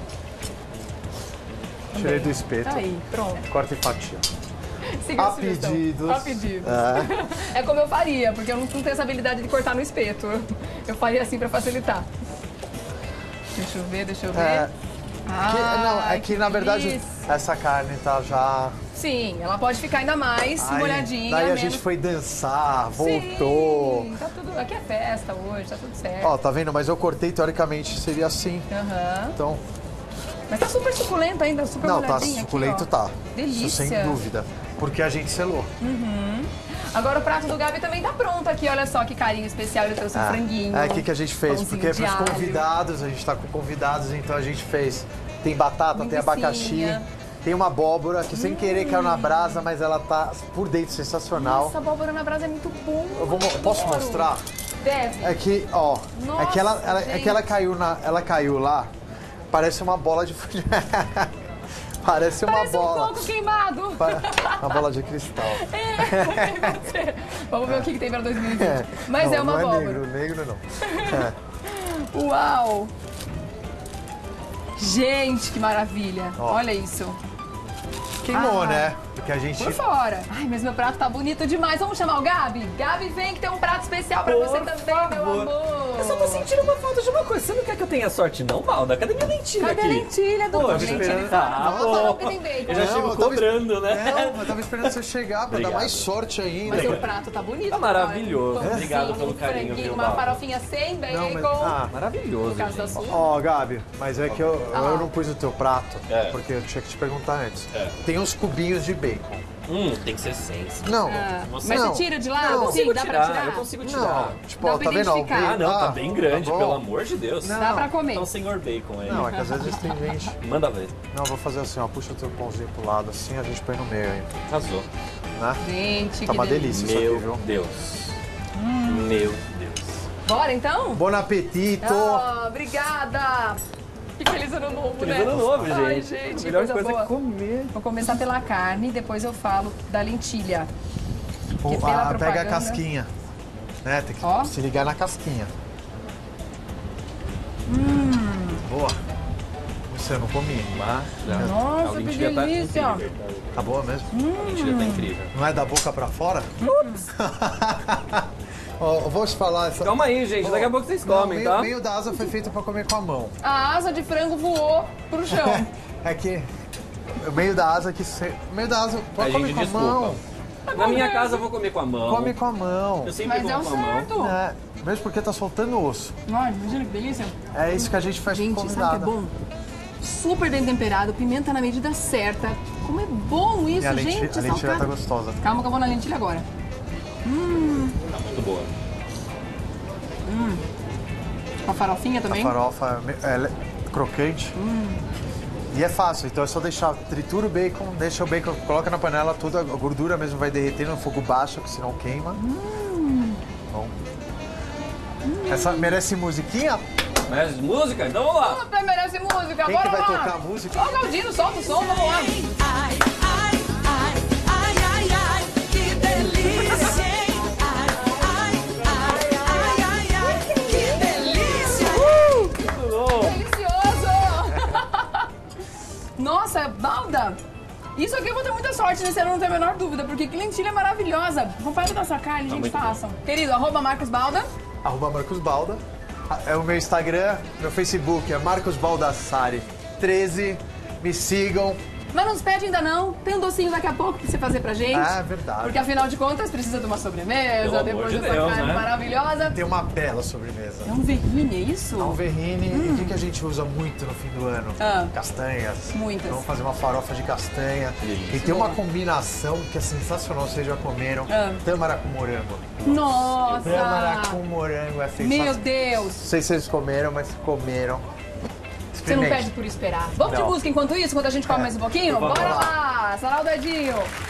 Também. Tirei do espeto. Tá aí, pronto. Corta em fatia. Siga a A sugestão. pedidos. A pedidos. É. É como eu faria, porque eu não tenho essa habilidade de cortar no espeto. Eu faria assim pra facilitar. Deixa eu ver, deixa eu ver. É. Ah, Que- não, é que na verdade delícia. essa carne tá já... Sim, ela pode ficar ainda mais Aí, molhadinha. Daí a menos... gente foi dançar, voltou. Sim, tá tudo... Aqui é festa hoje, tá tudo certo. Ó, tá vendo? Mas eu cortei, teoricamente, seria assim. Aham. Então, Mas tá super suculento ainda, super não, tá molhadinha suculento, aqui, ó. tá. Delícia. Isso sem dúvida. Porque a gente selou. Uhum. Agora o prato do Gabi também tá pronto aqui, olha só que carinho especial, ele trouxe um É, franguinho. é o que, que a gente fez, pãozinho porque de para os alho. convidados, a gente tá com convidados, então a gente fez. Tem batata, tem Linguicinha. abacaxi, tem uma abóbora que sem querer caiu na brasa, mas ela tá por dentro sensacional. Nossa, a abóbora na brasa é muito bom. Eu vou, mo- posso adoro. mostrar? Deve. É que, ó, é que ela, Nossa, ela- é que ela gente. caiu na, ela caiu lá, parece uma bola de futebol. Parece uma Parece bola. um coco queimado. Pa- Uma bola de cristal. É, pode ser. Vamos ver o que, que tem para dois mil e vinte. É. Mas Não, é uma não abóbora. é negro, negro não. É. Uau! Gente, que maravilha. Ó. Olha isso. Queimou, Ah, né? Porque a gente... Por fora. Ai, mas meu prato tá bonito demais. Vamos chamar o Gabi? Gabi, vem que tem um prato especial pra Por você também, meu favor. amor. Eu só tô sentindo uma falta de uma coisa. Você não quer que eu tenha sorte, não, Balda? Cadê minha lentilha Cadê aqui? a lentilha, Pô, doutor? eu Lentilha esperando- fora. Ah, Vamos falar pô. que tem bacon. Eu já chego eu tava- cobrando, né? Não, eu tava esperando você chegar pra Obrigado. dar mais sorte ainda. Mas o prato tá bonito. Tá maravilhoso. Olha, um Obrigado pãozinho, pelo carinho, franguinho, viu, uma Balda? farofinha sem bacon. Não, mas- ah, maravilhoso, No caso da gente. sua. Ó, Gabi, mas é que eu, Ah. eu não pus o teu prato, É. porque eu tinha que te perguntar antes. É. Tem uns cubinhos de bacon. Hum, tem que ser sem. Não. Ah, Você- mas não, você tira de lá? Eu não. consigo Sim, dá tirar, pra tirar? eu consigo tirar. Não, tipo, Dá ó, pra tá vendo? ó, o identificar. bacon- Ah, não, tá ah, bem grande, bom. pelo amor de Deus. Não. Dá pra comer. Então, senhor bacon aí. Não, é que às vezes tem gente... Manda ver. Não, eu vou fazer assim, ó, puxa o teu pãozinho pro lado, assim, a gente põe no meio aí, Arrasou. né? Gente, Tá que uma delícia isso Meu aqui, viu? Deus. Meu Deus. Bora então? Bom apetito! Ah, obrigada! Que feliz ano novo, Feliz né? ano novo, Ai, gente. gente, A que melhor coisa, coisa boa. é comer. Vou começar pela carne, depois eu falo da lentilha. Pô, Que pela ah, pega a propaganda- casquinha. né? Tem que Ó. se ligar na casquinha. Hum. Boa. Você eu não comi. Nossa, que delícia. Tá boa mesmo? Hum. A lentilha tá incrível. Não é da boca pra fora? Ups. Ó, eu vou te falar... Essa... Calma aí, gente. Daqui a pouco vocês comem, meio, tá? meio da asa foi feito pra comer com a mão. A asa de frango voou pro chão. É que o meio da asa que... Se... O meio da asa... Pode A comer gente com a desculpa. mão. Na minha casa eu vou comer com a mão. Come com a mão. Eu sempre Mas é como o com a mão. certo. É, mesmo porque tá soltando osso. Olha, imagina que delícia. É isso que a gente faz Gente, com sabe o que convidada. é bom? Super bem temperado, pimenta na medida certa. Como é bom isso, E a lentilha, gente. a lentilha salgado. tá gostosa. Calma que eu vou na lentilha agora. Hum. Tá muito boa. Hum. A farofinha também? A farofa é le- crocante. Hum. E é fácil, então é só deixar, tritura o bacon, deixa o bacon, coloca na panela, tudo, a gordura mesmo vai derreter no fogo baixo, que senão queima. Hum. Bom. Essa merece musiquinha? Merece música? Então vamos lá. Super merece música, Quem bora que vai lá. tocar a música? Ó o Galdino, solta o som, vamos lá. Ai, ai, ai, ai, ai, ai, que delícia, hein? Ai, ai, ai, ai, ai, ai, que delícia. Uh! Muito bom. Delicioso! Nossa, Balda, isso aqui eu vou ter muita sorte nesse ano, não tenho a menor dúvida, porque que lentilha maravilhosa. Acompanha da nossa carne, gente, façam. Querido, arroba Marcos Balda. Arroba Marcos Balda. É o meu Instagram, meu Facebook é Marcos Baldassari treze. Me sigam. Mas não nos pede ainda não. Tem um docinho daqui a pouco pra você fazer pra gente. Ah, é verdade. Porque afinal de contas precisa de uma sobremesa, Pelo depois amor de dessa Deus, carne né? maravilhosa. Tem uma bela sobremesa. É um verrine, é isso? É um verrine. Hum. E o que, que a gente usa muito no fim do ano? Ah. Castanhas. Muitas. Então vamos fazer uma farofa de castanha. E tem uma combinação que é sensacional, vocês já comeram. Ah. Tâmara com morango. Nossa! Tâmara com morango é sensacional. Meu Deus! Não sei se vocês comeram, mas comeram. Você não pede por esperar. Vamos Não. de música enquanto isso, enquanto a gente come É. mais um pouquinho? Vamos Bora lá. lá! Sarar o dedinho!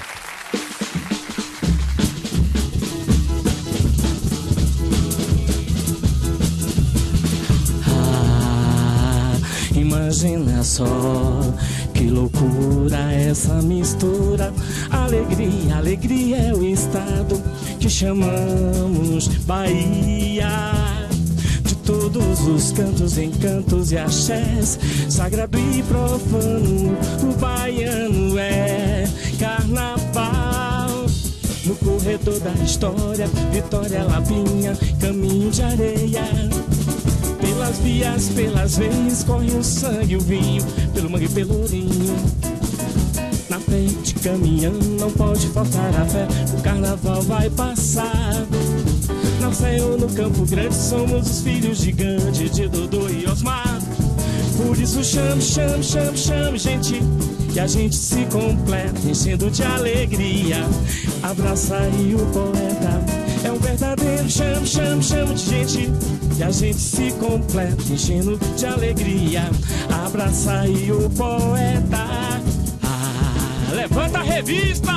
Ah, imagina só que loucura essa mistura. Alegria, alegria é o estado que chamamos Bahia. De todos os cantos, encantos e axés, sagrado e profano, o baiano é carnaval. No corredor da história, Vitória, Lapinha, caminho de areia. Pelas vias, pelas veias, corre o sangue e o vinho, pelo mangue e pelo rio. Na frente, caminhando, não pode faltar a fé, o carnaval vai passar. Na céu, no Campo Grande, somos os filhos gigantes de Dodô e Osmar. Por isso chame, chame, chame, chame, gente, que a gente se completa, enchendo de alegria. Abraça aí o poeta, é um verdadeiro chame, chame, chame de gente, que a gente se completa, enchendo de alegria. Abraça aí o poeta. Ah, levanta a revista!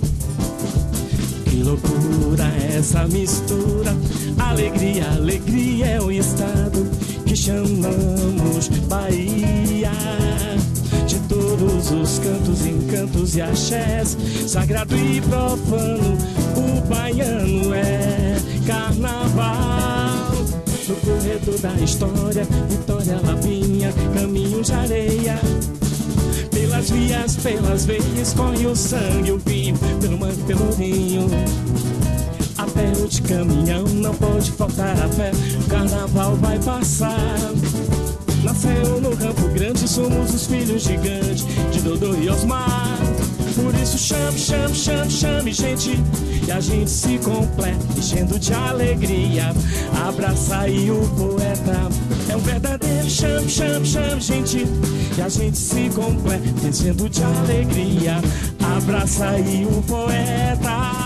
Que loucura essa mistura. Alegria, alegria é o estado que chamamos Bahia. De todos os cantos, encantos e axés, sagrado e profano, o baiano é carnaval. No corredor da história, Vitória, Lapinha, caminho de areia. Pelas vias, pelas veias, corre o sangue, o vinho, pelo mangue, pelo rio. A pé ou de caminhão, não pode faltar a fé, o carnaval vai passar. Nasceu no Campo Grande, somos os filhos gigantes de Dodô e Osmar. Por isso chame, chame, chame, chame, gente, e a gente se completa, enchendo de alegria. Abraça aí o poeta, é um verdadeiro chame, chame, chame, gente, e a gente se completa, enchendo de alegria. Abraça aí o poeta.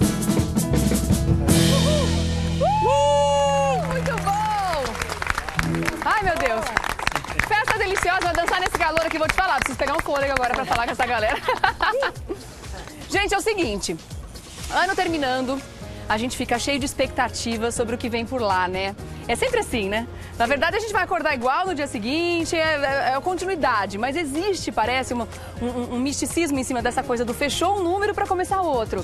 Uhul! Muito bom! Ai, meu Deus! Festa deliciosa, vai dançar nesse calor aqui, vou te falar. Preciso pegar um fôlego agora pra falar com essa galera. Gente, é o seguinte, ano terminando, a gente fica cheio de expectativas sobre o que vem por lá, né? É sempre assim, né? Na verdade, a gente vai acordar igual no dia seguinte, é, é, é a continuidade, mas existe, parece, uma, um, um misticismo em cima dessa coisa do fechou um número pra começar outro.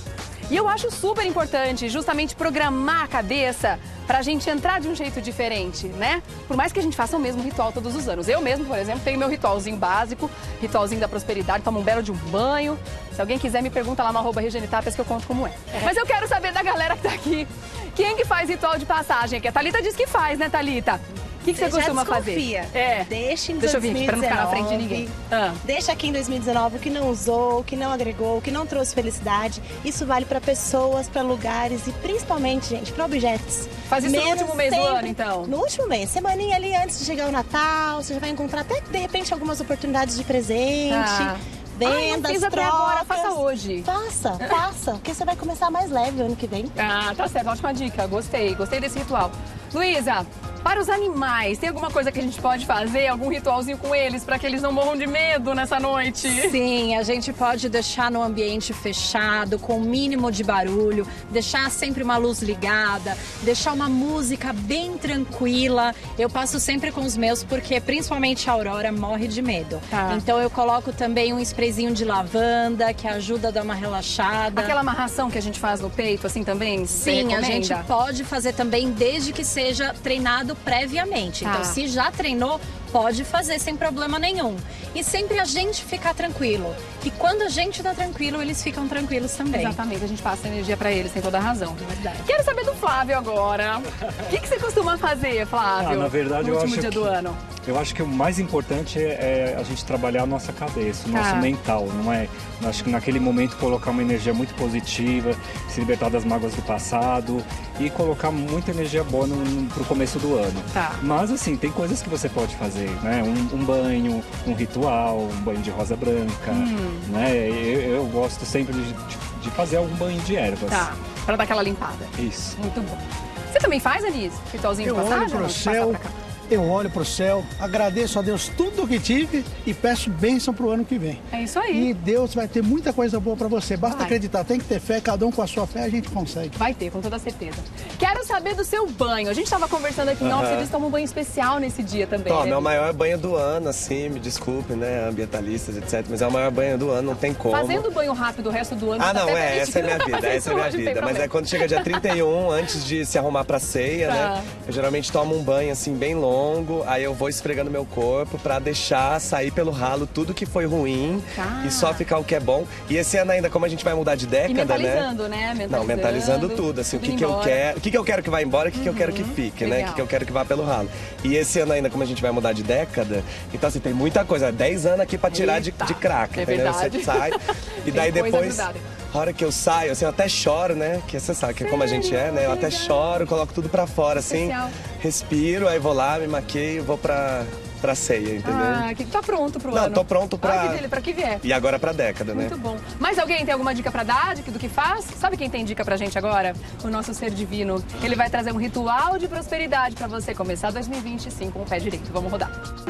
E eu acho super importante justamente programar a cabeça pra gente entrar de um jeito diferente, né? Por mais que a gente faça o mesmo ritual todos os anos. Eu mesmo, por exemplo, tenho meu ritualzinho básico, ritualzinho da prosperidade, tomo um belo de um banho. Se alguém quiser, me pergunta lá no arroba Regiane Tapias que eu conto como é. Mas eu quero saber da galera que tá aqui. Quem que faz ritual de passagem aqui? A Thalita diz que faz, né, Thalita? O que, que você já costuma desconfia. fazer? É. Deixa em Deixa eu dois mil e vir aqui pra não ficar na frente de dezenove. ninguém. Ah. Deixa aqui em dois mil e dezenove o que não usou, o que não agregou, o que não trouxe felicidade. Isso vale para pessoas, para lugares e principalmente, gente, para objetos. Faz isso no Menos último mês do sempre- ano, então? No último mês, semaninha ali antes de chegar o Natal, você já vai encontrar até, de repente, algumas oportunidades de presente. Tá. Vendas, Ai, não fiz até trocas. agora, faça hoje. Faça, faça, porque você vai começar mais leve o ano que vem. Ah, tá certo, ótima dica, gostei, gostei desse ritual. Luísa, para os animais, tem alguma coisa que a gente pode fazer, algum ritualzinho com eles, para que eles não morram de medo nessa noite? Sim, a gente pode deixar no ambiente fechado, com o mínimo de barulho, deixar sempre uma luz ligada, deixar uma música bem tranquila. Eu passo sempre com os meus, porque principalmente a Aurora morre de medo. Tá. Então eu coloco também um sprayzinho de lavanda, que ajuda a dar uma relaxada. Aquela amarração que a gente faz no peito, assim também? você Sim, a recomenda? gente pode fazer também desde que seja treinado previamente. Tá. Então, se já treinou, pode fazer sem problema nenhum. E sempre a gente ficar tranquilo. E quando a gente tá tranquilo, eles ficam tranquilos também. Exatamente, a gente passa energia pra eles, tem toda a razão. Verdade. Quero saber do Flávio agora. O que, que você costuma fazer, Flávio? Ah, na verdade, no eu último acho dia que, do ano? Eu acho que o mais importante é a gente trabalhar a nossa cabeça, o nosso Tá. mental, não é? Eu acho que naquele momento colocar uma energia muito positiva, se libertar das mágoas do passado e colocar muita energia boa no, no, pro começo do ano. Tá. Mas assim, tem coisas que você pode fazer, né? Um, um banho, um ritual, um banho de rosa branca, Hum. né? Eu, eu gosto sempre de, de, de fazer algum banho de ervas. Tá, pra dar aquela limpada. Isso. Muito bom. Você também faz, Anise? Ritualzinho Eu de passagem? olho para ou o não? De passar céu, pra cá? eu olho para o céu, agradeço a Deus tudo que tive e peço bênção para o ano que vem. É isso aí. E Deus vai ter muita coisa boa para você. Basta Vai. acreditar, tem que ter fé, cada um com a sua fé a gente consegue. Vai ter, com toda certeza. Quero saber do seu banho. A gente tava conversando aqui em off, Aham. eles tomam um banho especial nesse dia também, Toma, né? é o maior banho do ano, assim, me desculpe, né, ambientalistas, etcétera. Mas é o maior banho do ano, não tem como. Fazendo banho rápido o resto do ano. Ah, tá não, até é, essa é minha permitido. vida, Mas essa é minha hoje não tem vida. Mas é problema. quando chega dia trinta e um, antes de se arrumar pra ceia, Tá. né? Eu geralmente tomo um banho, assim, bem longo, aí eu vou esfregando meu corpo pra deixar sair pelo ralo tudo que foi ruim Tá. e só ficar o que é bom. E esse ano ainda, como a gente vai mudar de década, E mentalizando, né? né? Mentalizando, Não, mentalizando tudo, assim, o que, tudo que eu embora. quero, o que, que eu quero que vá embora, o que, que eu quero que fique, né? O legal. que, que eu quero que vá pelo ralo. E esse ano ainda, como a gente vai mudar de década, então assim, tem muita coisa, dez anos aqui pra tirar de, Eita, de crack, é entendeu? verdade. Você sai e Tem daí coisa depois, grudada. a hora que eu saio, assim, eu até choro, né? Que você sabe que como a gente é, né? Eu até choro, coloco tudo pra fora, assim, Especial. respiro, aí vou lá, me maqueio, vou pra, pra ceia, entendeu? Ah, que tá pronto pro Não, ano. tô pronto pra- Ah, que dele, pra que vier. E agora pra década, né? Muito bom. Mais alguém tem alguma dica pra dar de- do que faz? Sabe quem tem dica pra gente agora? O nosso ser divino. Ele vai trazer um ritual de prosperidade pra você começar dois mil e vinte e cinco com o pé direito. Vamos rodar.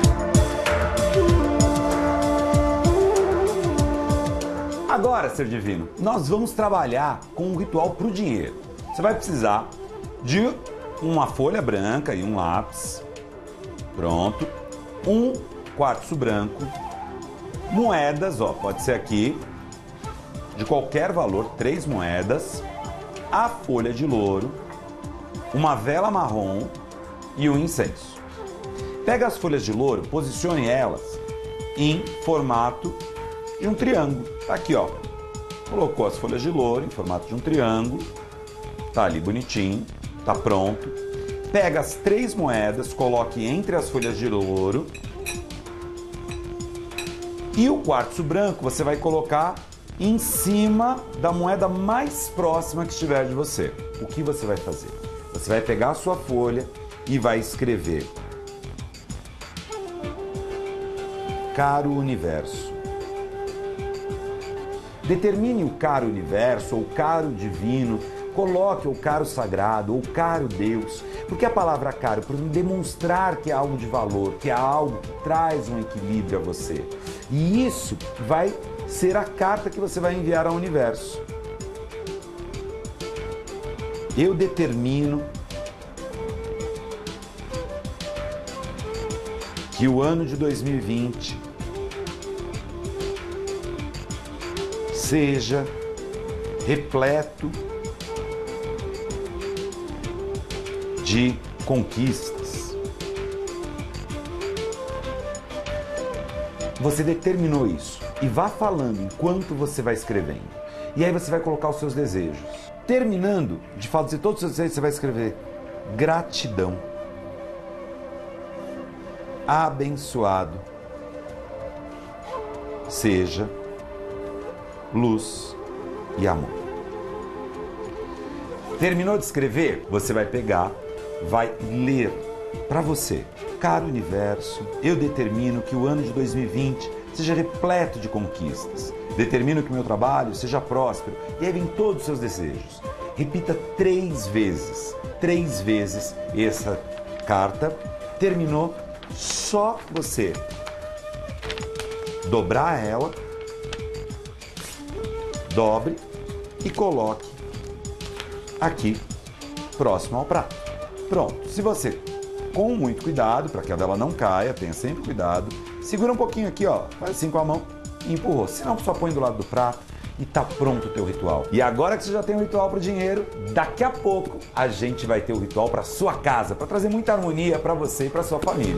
Agora, ser divino, nós vamos trabalhar com um ritual para o dinheiro. Você vai precisar de uma folha branca e um lápis. Pronto. Um quartzo branco. Moedas, ó, pode ser aqui, de qualquer valor, três moedas. A folha de louro. Uma vela marrom e um incenso. Pega as folhas de louro, posicione elas em formato de um triângulo. Tá aqui, ó. Colocou as folhas de louro em formato de um triângulo. Tá ali bonitinho, tá pronto. Pega as três moedas, coloque entre as folhas de louro. E o quartzo branco você vai colocar em cima da moeda mais próxima que estiver de você. O que você vai fazer? Você vai pegar a sua folha e vai escrever: Caro universo. Determine o caro universo ou caro divino, coloque o caro sagrado ou caro Deus, porque a palavra caro para demonstrar que é algo de valor, que é algo que traz um equilíbrio a você. E isso vai ser a carta que você vai enviar ao universo. Eu determino que o ano de dois mil e vinte seja repleto de conquistas. Você determinou isso e vá falando enquanto você vai escrevendo. E aí você vai colocar os seus desejos. Terminando de fazer todos os seus desejos, você vai escrever gratidão, abençoado seja luz e amor. Terminou de escrever? Você vai pegar, vai ler para você. Caro universo, eu determino que o ano de dois mil e vinte seja repleto de conquistas. Determino que o meu trabalho seja próspero. E aí vem todos os seus desejos. Repita três vezes, três vezes essa carta. Terminou, só você dobrar ela, dobre e coloque aqui próximo ao prato. Pronto. Se você, com muito cuidado, para que a vela não caia, tenha sempre cuidado, segura um pouquinho aqui, ó, faz assim com a mão e empurrou. Se não, só põe do lado do prato e tá pronto o teu ritual. E agora que você já tem o ritual para o dinheiro, daqui a pouco a gente vai ter o ritual para sua casa, para trazer muita harmonia para você e para sua família.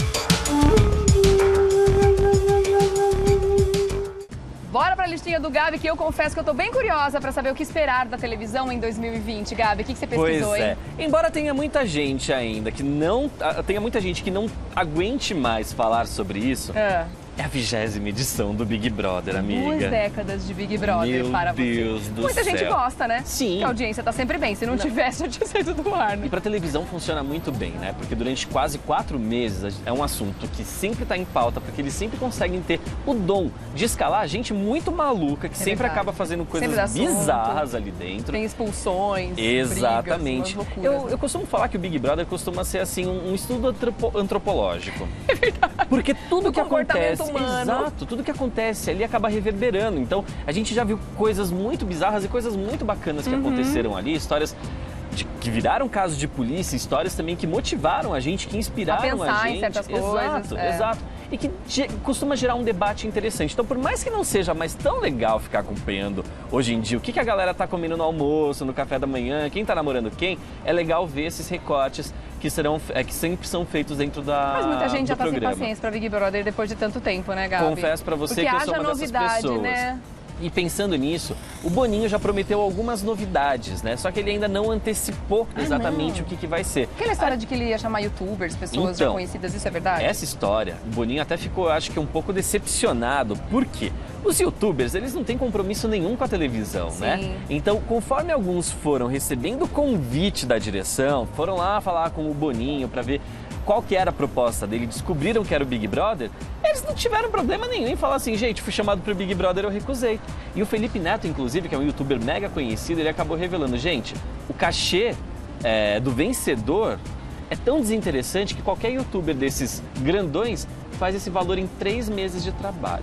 Bora pra listinha do Gabi, que eu confesso que eu tô bem curiosa pra saber o que esperar da televisão em dois mil e vinte. Gabi, o que, que você pesquisou, pois é. hein? Embora tenha muita gente ainda que não... Tenha muita gente que não aguente mais falar sobre isso... É. É a vigésima edição do Big Brother, amiga. Duas décadas de Big Brother Meu para Deus você. do Muita céu. gente gosta, né? Sim. Que a audiência tá sempre bem. Se não, não. tivesse, já tinha saído do ar, né? E pra televisão funciona muito bem, né? Porque durante quase quatro meses é um assunto que sempre tá em pauta, porque eles sempre conseguem ter o dom de escalar gente muito maluca, que é sempre verdade. acaba fazendo coisas bizarras ali dentro. Tem expulsões, Exatamente. brigas, loucuras, eu, né? eu costumo falar que o Big Brother costuma ser, assim, um, um estudo antropo antropológico. É verdade. Porque tudo o que acontece... humano. Exato. Tudo que acontece ali acaba reverberando. Então, a gente já viu coisas muito bizarras e coisas muito bacanas que uhum. aconteceram ali, histórias de, que viraram casos de polícia, histórias também que motivaram a gente, que inspiraram a, pensar a gente. Em certas exato, coisas. É. Exato. E que costuma gerar um debate interessante. Então, por mais que não seja mais tão legal ficar acompanhando hoje em dia o que, que a galera tá comendo no almoço, no café da manhã, quem tá namorando quem, é legal ver esses recortes que, serão, é, que sempre são feitos dentro da Mas muita gente já tá programa. sem paciência pra Big Brother depois de tanto tempo, né, Gabi? Confesso pra você Porque que eu sou haja uma novidade, dessas pessoas. Né? E pensando nisso, o Boninho já prometeu algumas novidades, né? Só que ele ainda não antecipou ah, exatamente não. o que, que vai ser. Aquela história ah, de que ele ia chamar youtubers, pessoas então, já conhecidas, isso é verdade? Essa história, o Boninho até ficou, acho que um pouco decepcionado. Por quê? Os youtubers, eles não têm compromisso nenhum com a televisão, Sim. né? Então, conforme alguns foram recebendo o convite da direção, foram lá falar com o Boninho para ver qual que era a proposta dele, descobriram que era o Big Brother, eles não tiveram problema nenhum em falar assim, gente, fui chamado para o Big Brother, eu recusei. E o Felipe Neto, inclusive, que é um youtuber mega conhecido, ele acabou revelando, gente, o cachê é, do vencedor é tão desinteressante que qualquer youtuber desses grandões faz esse valor em três meses de trabalho.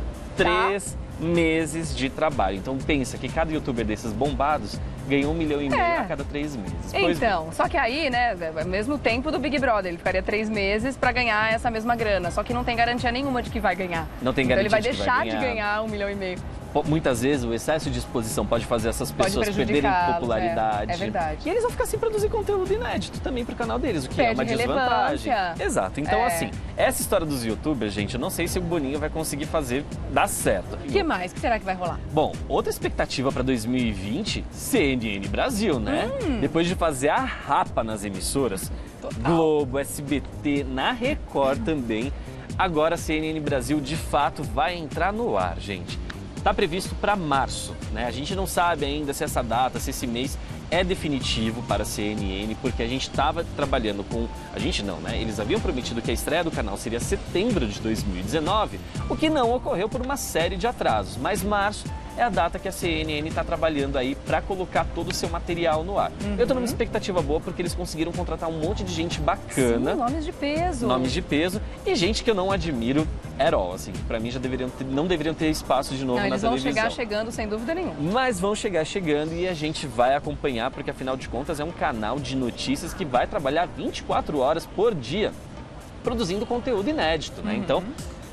Três tá. meses de trabalho. Então pensa que cada youtuber desses bombados ganhou um milhão e meio é. a cada três meses. Então, pois... só que aí, né, é o mesmo tempo do Big Brother, ele ficaria três meses para ganhar essa mesma grana, só que não tem garantia nenhuma de que vai ganhar. Não tem garantia. Então ele vai de deixar vai de ganhar um milhão e meio. Muitas vezes o excesso de exposição pode fazer essas pessoas perderem popularidade. É, é verdade. E eles vão ficar sem produzir conteúdo inédito também pro canal deles, o que Perde é uma desvantagem. Relevância. Exato. Então, é. assim, essa história dos youtubers, gente, eu não sei se o Boninho vai conseguir fazer dar certo. O que mais? O que será que vai rolar? Bom, outra expectativa para dois mil e vinte, C N N Brasil, né? Hum. Depois de fazer a rapa nas emissoras, Total. Globo, S B T, na Record também, agora a C N N Brasil de fato vai entrar no ar, gente. Está previsto para março, né? A gente não sabe ainda se essa data, se esse mês é definitivo para a C N N, porque a gente estava trabalhando com... A gente não, né? Eles haviam prometido que a estreia do canal seria setembro de dois mil e dezenove, o que não ocorreu por uma série de atrasos, mas março é a data que a C N N está trabalhando aí para colocar todo o seu material no ar. Uhum. Eu tô numa expectativa boa porque eles conseguiram contratar um monte de gente bacana. Sim, nomes de peso. Nomes de peso e gente que eu não admiro at all, assim. Para mim já deveriam ter, não deveriam ter espaço de novo não, na televisão. Eles vão chegar chegando sem dúvida nenhuma. Mas vão chegar chegando e a gente vai acompanhar porque afinal de contas é um canal de notícias que vai trabalhar vinte e quatro horas por dia produzindo conteúdo inédito, né? Uhum. Então,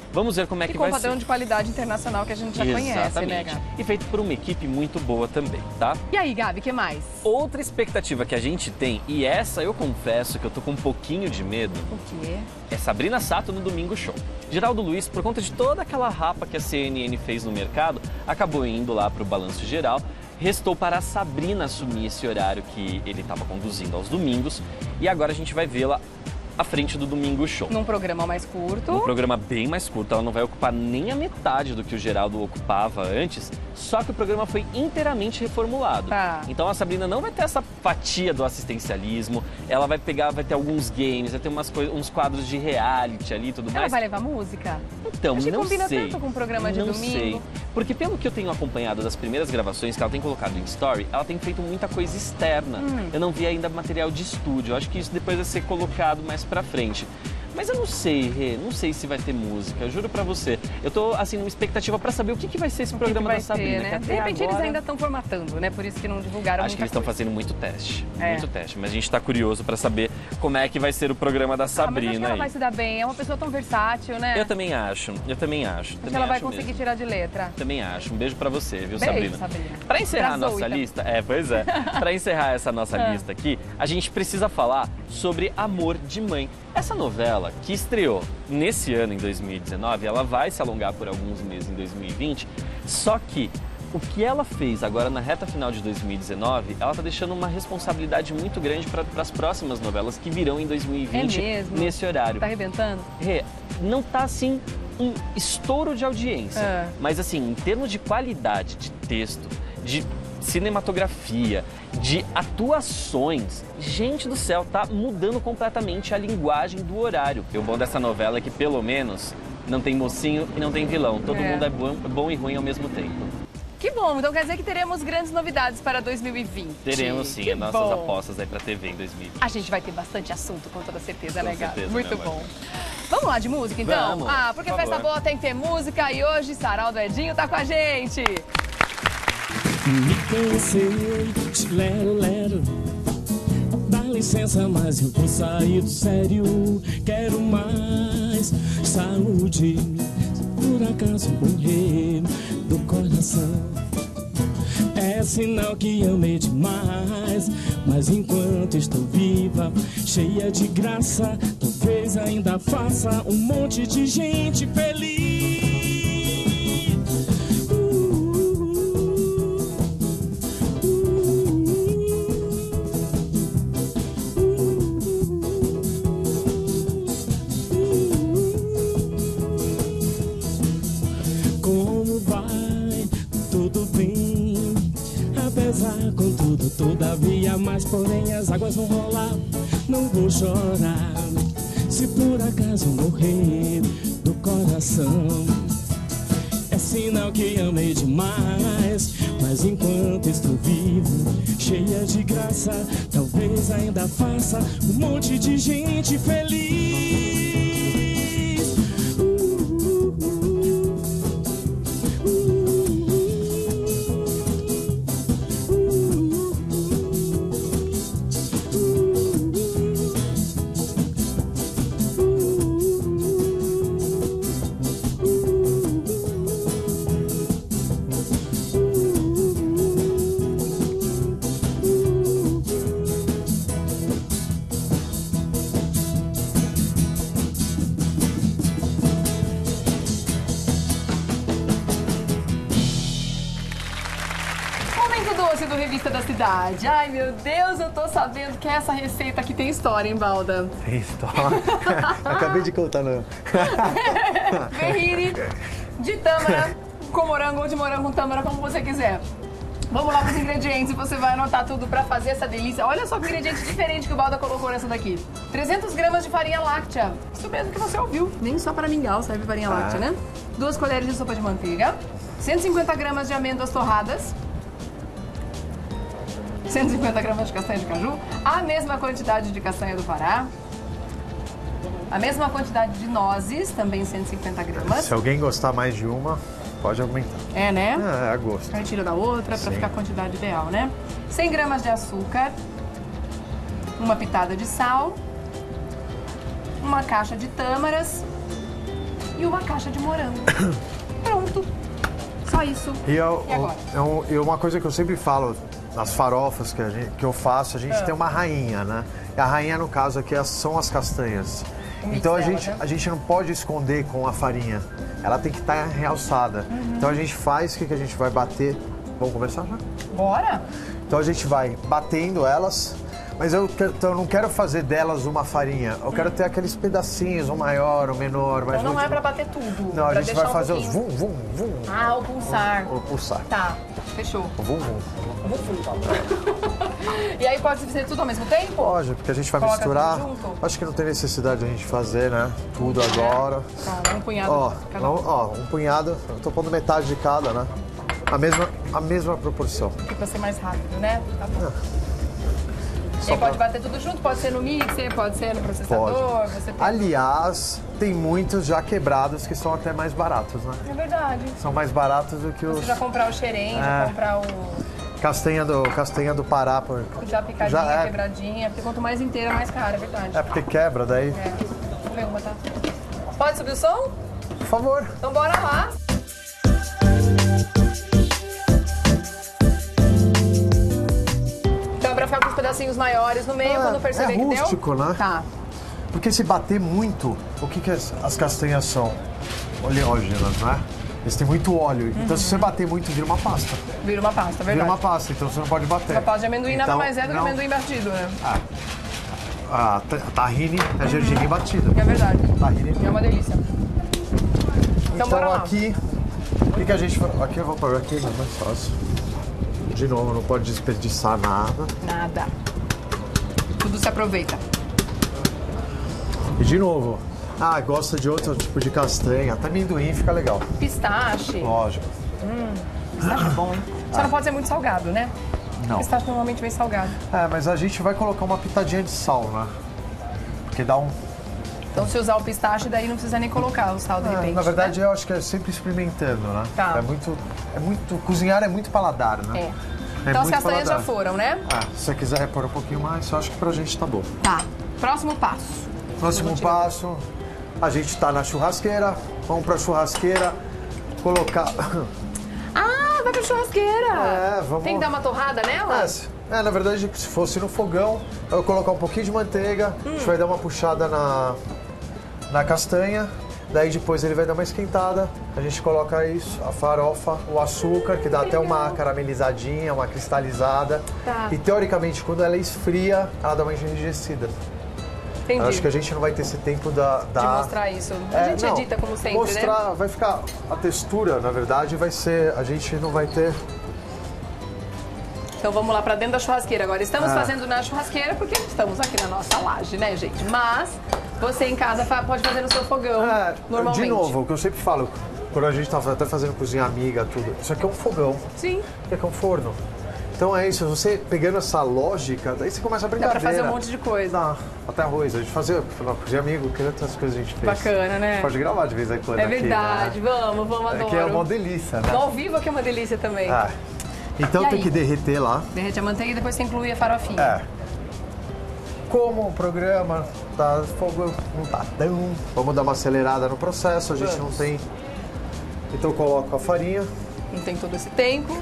Vamos ver como é e que com vai padrão ser. de qualidade internacional que a gente já Exatamente. conhece, né, Gabi? E feito por uma equipe muito boa também, tá? E aí, Gabi, o que mais? Outra expectativa que a gente tem, e essa eu confesso que eu tô com um pouquinho de medo, O quê? é Sabrina Sato no Domingo Show. Geraldo Luiz, por conta de toda aquela rapa que a C N N fez no mercado, acabou indo lá pro Balanço Geral. Restou para a Sabrina assumir esse horário que ele estava conduzindo aos domingos. E agora a gente vai vê-la à frente do Domingo Show. Num programa mais curto. Um programa bem mais curto, ela não vai ocupar nem a metade do que o Geraldo ocupava antes, só que o programa foi inteiramente reformulado. Tá. Então a Sabrina não vai ter essa fatia do assistencialismo, ela vai pegar, vai ter alguns games, vai ter umas coisas, uns quadros de reality ali e tudo Ela mais. vai levar música? Então, Acho que não combina sei. tanto com o programa de não domingo. sei. Porque pelo que eu tenho acompanhado das primeiras gravações que ela tem colocado em story, ela tem feito muita coisa externa. Hum. Eu não vi ainda material de estúdio. Eu acho que isso depois vai ser colocado mais pra frente. Mas eu não sei, Rê, não sei se vai ter música, eu juro pra você. Eu tô, assim, numa expectativa pra saber o que, que vai ser esse O que programa que vai da Sabrina. ter, né? que De até repente agora... eles ainda estão formatando, né? Por isso que não divulgaram Acho que eles muita estão coisa. fazendo muito teste, É. muito teste. Mas a gente tá curioso pra saber como é que vai ser o programa da Ah, mas acho que Sabrina ela aí. vai se dar bem, é uma pessoa tão versátil, né? Eu também acho, eu também acho. Acho também que ela vai acho conseguir mesmo. tirar de letra. Também acho. Um beijo pra você, viu, Beijo, Sabrina? Sabrina. Pra encerrar Pra a nossa Zoe também. lista, é, pois é. Pra encerrar essa nossa Ah. lista aqui, a gente precisa falar sobre Amor de Mãe. Essa novela que estreou nesse ano, em dois mil e dezenove, ela vai se alongar por alguns meses em dois mil e vinte, só que o que ela fez agora na reta final de dois mil e dezenove, ela tá deixando uma responsabilidade muito grande para as próximas novelas que virão em dois mil e vinte É mesmo? nesse horário. Tá arrebentando? Rê, não tá assim um estouro de audiência, É. mas assim, em termos de qualidade de texto, de cinematografia, de atuações, gente do céu, tá mudando completamente a linguagem do horário. E o bom dessa novela é que pelo menos não tem mocinho e não tem vilão, todo É. mundo é bom, bom e ruim ao mesmo tempo. Que bom, então quer dizer que teremos grandes novidades para dois mil e vinte. Teremos sim Que as nossas bom. apostas aí pra T V em dois mil e vinte. A gente vai ter bastante assunto, com toda certeza, Com né, Gabi? certeza, Muito meu bom. amor. Vamos lá de música, então? Vamos, ah, porque por festa favor. boa tem que ter música e hoje Saraldo Edinho tá com a gente. Me cansei de lero, lero. Dá licença, mas eu vou sair do sério. Quero mais saúde. Se por acaso morrer do coração, é sinal que amei demais. Mas enquanto estou viva, cheia de graça, talvez ainda faça um monte de gente feliz. Como vai? Tudo bem? Apesar, contudo, todavia, mas porém as águas vão rolar. Não vou chorar se por acaso morrer do coração. É sinal que amei demais, mas enquanto estou vivo, cheia de graça, talvez ainda faça um monte de gente feliz. Momento doce do Revista da Cidade. Ai, meu Deus, eu tô sabendo que essa receita aqui tem história, hein, Balda? Tem história. Acabei de contar no... Verrine de tâmara com morango ou de morango com tâmara, como você quiser. Vamos lá para os ingredientes e você vai anotar tudo para fazer essa delícia. Olha só que ingrediente diferente que o Balda colocou nessa daqui. trezentas gramas de farinha láctea. Isso mesmo que você ouviu. Nem só para mingau serve farinha Ah. láctea, né? Duas colheres de sopa de manteiga. cento e cinquenta gramas de amêndoas torradas. cento e cinquenta gramas de castanha de caju. A mesma quantidade de castanha do Pará. A mesma quantidade de nozes, também cento e cinquenta gramas. Se alguém gostar mais de uma, pode aumentar. É, né? É, a gosto. Aí tira da outra para Sim. ficar a quantidade ideal, né? cem gramas de açúcar, uma pitada de sal, uma caixa de tâmaras e uma caixa de morango. Pronto. Só isso. E, eu, e agora? eu, eu, uma coisa que eu sempre falo nas farofas que, a gente, que eu faço, a gente Ah. tem uma rainha, né? E a rainha, no caso aqui, é- são as castanhas. mix Então a dela, gente, né? a gente não pode esconder com a farinha. Ela tem que estar realçada. Uhum. Então a gente faz, o que, que a gente vai bater? Vamos começar já? Bora? Então a gente vai batendo elas, mas eu, que- então eu não quero fazer delas uma farinha. Eu quero ter aqueles pedacinhos, um maior, um menor. Mais Então não muito- é pra bater tudo. Não, a pra gente deixar vai um fazer os pouquinho. vum, vum, vum. Ah, o pulsar. O pulsar. Tá, fechou. O vum, vum. E aí pode ser tudo ao mesmo tempo? Pode, porque a gente vai Coloca misturar. tudo junto? Acho que não tem necessidade de a gente fazer, né? Tudo agora. Tá, um punhado. Ó, cada um. não- ó, um punhado. Eu tô pondo metade de cada, né? A mesma, a mesma proporção. Aqui pra ser mais rápido, né? Tá bom. E Só aí pode pra- bater tudo junto, pode ser no mixer, pode ser no processador, Pode. você tem... Aliás, tem muitos já quebrados que são até mais baratos, né? É verdade. São mais baratos do que os Você já comprar o xerém, já É. comprar o castanha do, castanha do Pará. por- já picadinha, Já é. quebradinha, porque quanto mais inteira, mais caro, é verdade. É porque quebra daí. É. Vamos ver uma, tá? Pode subir o som? Por favor. Então bora lá. Então é pra ficar com os pedacinhos maiores no meio, É, quando perceber é que deu? rústico, né? Tá. Porque se bater muito, o que, que as, as castanhas são? Oleógenas, né? Eles têm muito óleo. Então se você bater muito, vira uma pasta. Vira uma pasta, é Vira verdade. uma pasta, então você não pode bater. Uma pasta de amendoim nada Então, mais é do que não- amendoim batido, né? Ah, a ta- a tahine é gergelim batida. É verdade. Tahine. É uma delícia. Então, Então bora lá. aqui, o que, que a gente vai... Aqui eu vou pôr aqui, não é mais fácil. De novo, não pode desperdiçar nada. Nada. Tudo se aproveita. E de novo, ah, gosta de outro tipo de castanha, até amendoim fica legal. Pistache. Lógico. Hum, pistache é bom, hein? Só não pode ser muito salgado, né? Não. Pistache normalmente vem salgado. É, mas a gente vai colocar uma pitadinha de sal, né? Porque dá um... Então se usar o pistache, daí não precisa nem colocar o sal de É, repente. na verdade, eu acho que é sempre experimentando, né? Tá. É muito, é muito... Cozinhar é muito paladar, né? É. É Então as muito castanhas já paladar. foram, né? Ah, se você quiser pôr um pouquinho mais, eu acho que pra gente tá bom. Tá. Próximo passo. Próximo passo, a gente tá na churrasqueira, vamos pra churrasqueira, colocar... Ah, vai pra churrasqueira. É, vamos... Tem que dar uma torrada nela? É, se- é, na verdade, se fosse no fogão, eu vou colocar um pouquinho de manteiga, a gente vai dar uma puxada na, na castanha, daí depois ele vai dar uma esquentada, a gente coloca isso, a farofa, o açúcar, que dá até uma caramelizadinha, uma cristalizada. Tá. E teoricamente, quando ela esfria, ela dá uma enrijecida. Entendi. Eu acho que a gente não vai ter esse tempo da... da... De mostrar isso. A É, gente não, edita como sempre, mostrar, né? vai ficar... A textura, na verdade, vai ser... A gente não vai ter... Então vamos lá pra dentro da churrasqueira agora. Estamos É. fazendo na churrasqueira porque estamos aqui na nossa laje, né, gente? Mas você em casa fa- pode fazer no seu fogão, normalmente. De novo, o que eu sempre falo, quando a gente tá até fazendo cozinha amiga, tudo, isso aqui é um fogão. Sim. Isso aqui é um forno. Então é isso, você pegando essa lógica, daí você começa a Dá brincadeira. pra fazer um monte de coisa. Dá, até arroz. A gente fazia, falou, cozinha amigo, que outras coisas a gente fez. Bacana, né? A gente pode gravar de vez em quando É aqui, verdade, né? vamos, vamos, adoro. Aqui é uma delícia, né? No ao vivo aqui é uma delícia também. Ah, então E tem aí? que derreter lá. Derrete a manteiga e depois você inclui a farofinha. É. Como o programa tá fogo não tá tão... Vamos dar uma acelerada no processo, a gente Vamos. não tem... Então eu coloco a farinha. Não tem todo esse tempo.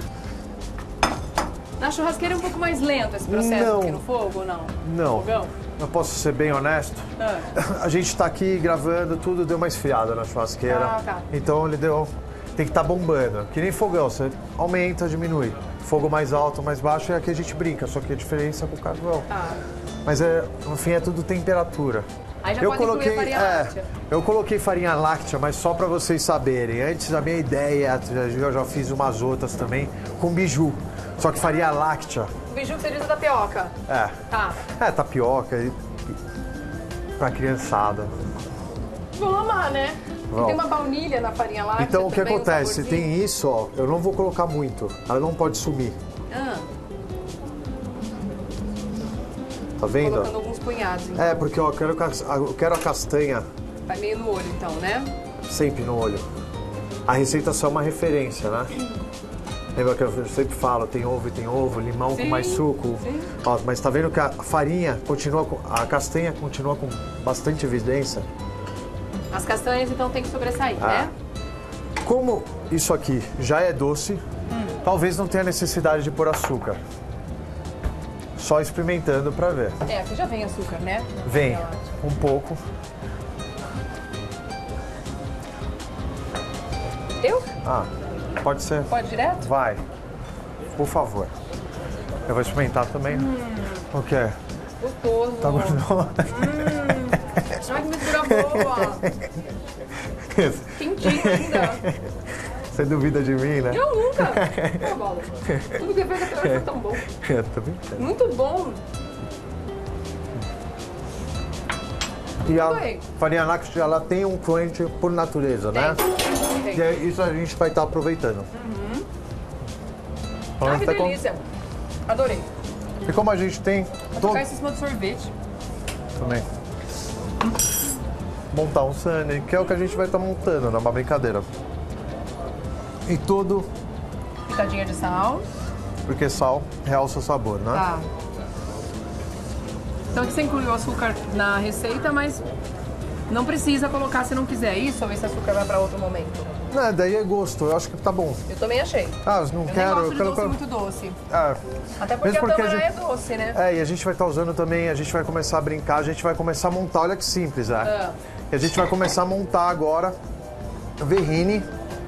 Na churrasqueira é um pouco mais lento esse processo Não. do que no fogo ou não? Não. Fogão? Eu posso ser bem honesto. Ah. A gente tá aqui gravando, tudo deu uma esfriada na churrasqueira. Ah, tá. Então ele deu... Tem que estar bombando. Que nem fogão, você aumenta, diminui. Fogo mais alto, mais baixo, e aqui a gente brinca, só que a diferença é com o carvão. Ah. Mas é, no fim é tudo temperatura. Aí já eu pode incluir coloquei, a farinha é, láctea. eu coloquei farinha láctea, mas só para vocês saberem. Antes a minha ideia, eu já fiz umas outras também, com biju. Só que farinha láctea. O biju que você diz é tapioca. É. Tá. É, tapioca e, pra criançada. Vão amar, né? Porque Vão. tem uma baunilha na farinha láctea. Então o que também, um acontece? saborzinho. Tem isso, ó, eu não vou colocar muito. Ela não pode sumir. Ah, Tá vendo? colocando alguns punhados. Então. É, porque ó, eu quero, cas- eu quero a castanha Vai meio no olho, então, né? sempre no olho. A receita só é uma referência, né? Lembra que eu sempre falo, tem ovo e tem ovo, limão Sim, com mais suco. sim. Ó, mas tá vendo que a farinha continua com... A castanha continua com bastante evidência? As castanhas, então, tem que sobressair, Ah. né? Como isso aqui já é doce, Hum. talvez não tenha necessidade de pôr açúcar. Só experimentando pra ver. É, aqui já vem açúcar, né? Vem um pouco. Eu? Ah, pode ser? Pode direto? Vai. Por favor. Eu vou experimentar também. Hum. O que é? Gostoso. Tá gostoso? Ai, que mistura boa. Quentinho ainda. Você duvida de mim, né? Eu nunca. Pô, bola. Tudo que fez até hoje foi tão bom. Eu tô brincando. Muito bom. E a bem. farinha láctea, ela tem um crunch por natureza, né? Tem. E é isso a gente vai estar aproveitando. Uhum. Então, Ai, que tá com- delícia. Adorei. E como a gente tem Vou todo colocar isso em cima do sorvete. também montar um sundae, que é o que a gente vai estar montando, numa brincadeira. E tudo Pitadinha de sal. porque sal realça o sabor, né? Tá. Então aqui você incluiu açúcar na receita, mas não precisa colocar se não quiser. Isso ou esse açúcar vai para outro momento? Não, daí é gosto, eu acho que tá bom. Eu também achei. Ah, eu não eu quero. nem gosto eu de quero doce muito doce. Ah, Até porque mesmo a porque a tâmara gente- é doce, né? É, e a gente vai estar usando também, a gente vai começar a brincar, a gente vai começar a montar, olha que simples, é. Ah. E a gente vai começar a montar agora verrine.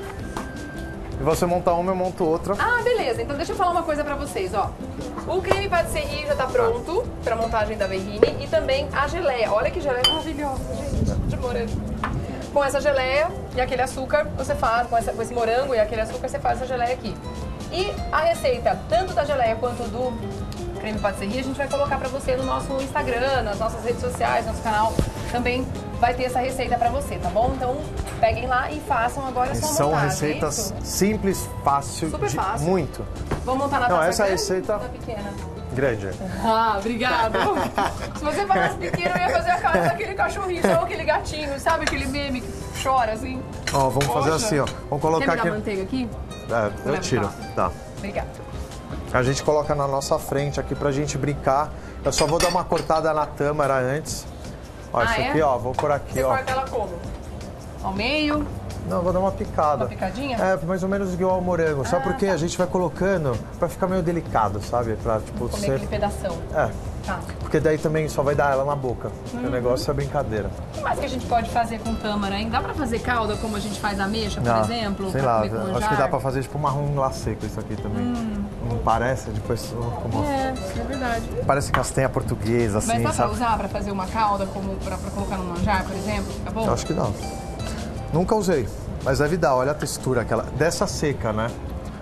E você monta uma, eu monto outra. Ah, beleza. Então deixa eu falar uma coisa pra vocês, ó. O creme patisserie já tá pronto pra montagem da verrine e também a geleia. Olha que geleia maravilhosa, gente, de morango. Com essa geleia e aquele açúcar, você faz, com, essa- com esse morango e aquele açúcar, você faz essa geleia aqui. E a receita, tanto da geleia quanto do creme patisserie, a gente vai colocar pra você no nosso Instagram, nas nossas redes sociais, nosso canal. Também vai ter essa receita pra você, tá bom? Então, peguem lá e façam agora a E sua são montagem. receitas é isso? simples, fácil, Super de- fácil. muito. Vamos montar na Não, taça essa grande receita- ou na pequena? Grande. Ah, obrigada. Se você falasse pequeno, eu ia fazer a cara daquele cachorrinho, ou aquele gatinho, sabe aquele meme que chora assim? Ó, vamos fazer Poxa. assim, ó. Vamos colocar Quer me dar aqui. manteiga aqui? É, eu Leva tiro. pra Tá. Obrigada. A gente coloca na nossa frente aqui pra gente brincar. Eu só vou dar uma cortada na tâmara antes. Ó, Ah, isso é? aqui, ó, vou por aqui, Você ó. corta ela como? Ao meio? Não, vou dar uma picada. Uma picadinha? É, mais ou menos igual ao morango. Sabe Ah, por quê? tá. A gente vai colocando pra ficar meio delicado, sabe? Pra, tipo, Comer ser... aquele pedação. É, Tá. porque daí também só vai dar ela na boca. Uhum. O negócio é brincadeira. O que mais que a gente pode fazer com tâmara, hein? Dá pra fazer calda como a gente faz a ameixa, por Não, exemplo? sei pra lá, comer com acho manjar? que dá pra fazer tipo marrom lá seco isso aqui também. Hum. Não parece? Depois como... É, é verdade. Parece castanha portuguesa, assim, Mas dá pra sabe? usar pra fazer uma calda, como pra, pra colocar no manjar, por exemplo? Fica bom? Eu acho que não. Nunca usei, mas deve dar, olha a textura aquela. Dessa seca, né?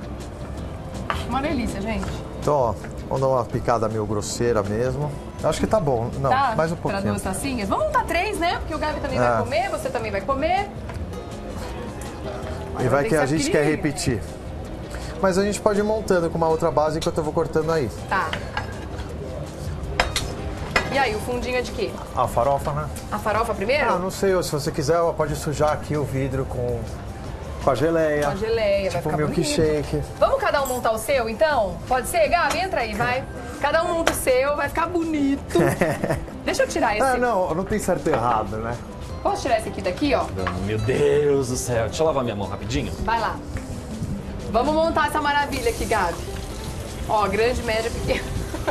Uma delícia, gente. Então, ó, vamos dar uma picada meio grosseira mesmo. Eu acho que tá bom. Não, Tá? mais um Pra pouquinho. duas tacinhas? Vamos montar três, né? Porque o Gabi também É. vai comer, você também vai comer. E vai Tem que a ser gente quer pequenininho. repetir. Mas a gente pode ir montando com uma outra base enquanto eu vou cortando aí. Tá. E aí, o fundinho é de quê? A farofa, né? A farofa primeiro? Ah, não sei, se você quiser, ó, pode sujar aqui o vidro com, com a geleia. Com a geleia, vai tipo ficar milkshake. bonito. Vamos cada um montar o seu, então? Pode ser? Gabi, entra aí, vai. Cada um monta o seu, vai ficar bonito. Deixa eu tirar esse. Ah, não, não tem certo e errado, né? Posso tirar esse aqui daqui, ó? Meu Deus do céu. Deixa eu lavar minha mão rapidinho. Vai lá. Vamos montar essa maravilha aqui, Gabi. Ó, grande, média, pequena.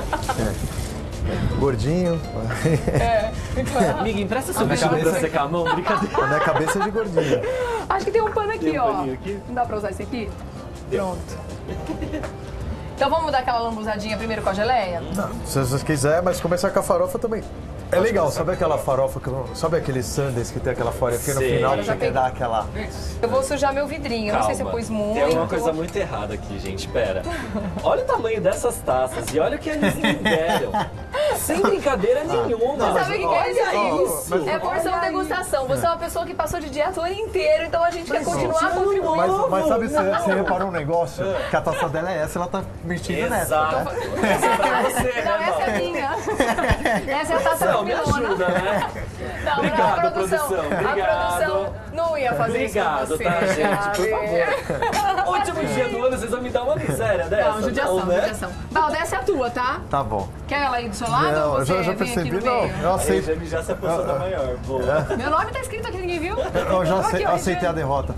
Gordinho. É. Amiga, empresta seu A minha vestido pra cabeça- secar a mão, brincadeira. A minha cabeça é de gordinho. Acho que tem um pano aqui, Tem um ó. paninho aqui? Não dá pra usar esse aqui? Pronto. Então vamos dar aquela lambuzadinha primeiro com a geleia? Não, se você quiser, mas começar com a farofa também. É legal, sabe aquela farofa, que, sabe aqueles sundaes que tem aquela farofa no Sei. final Eu que já você quer peguei. dar aquela... Eu vou sujar meu vidrinho. Eu não sei se eu pus muito. Tem alguma coisa muito errada aqui, gente. Pera. Olha o tamanho dessas taças e olha o que eles me deram. Sem brincadeira nenhuma. Você sabe o que, que é Olha isso? isso. É porção degustação. Você é uma pessoa que passou de dieta o ano inteiro, então a gente quer continuar contribuindo. Mas, mas sabe, você, você reparou um negócio? Que a taça dela é essa, ela tá mexendo nessa, Exato. né? Essa é pra você, Não, né, essa é Bob? minha. Essa é a taça Não, me comilona. ajuda, né? Não, Obrigado, não, a produção, produção. A Obrigado. produção não ia fazer Obrigado, isso com você, tá, gente? Por Gabi. favor. Última último dia do ano, vocês vão me dar uma miséria dessa? Não, judiação, não, né? judiação. Balda, essa é a tua, tá? Tá bom. Quer ela aí do seu lado Não, ou eu você já, já vem aqui percebi, no não. meio? Eu aceito. Aí já se posiciona maior. Boa. Meu nome tá escrito aqui, ninguém viu? Eu já Aqui, acei- ó, eu aceitei a derrota.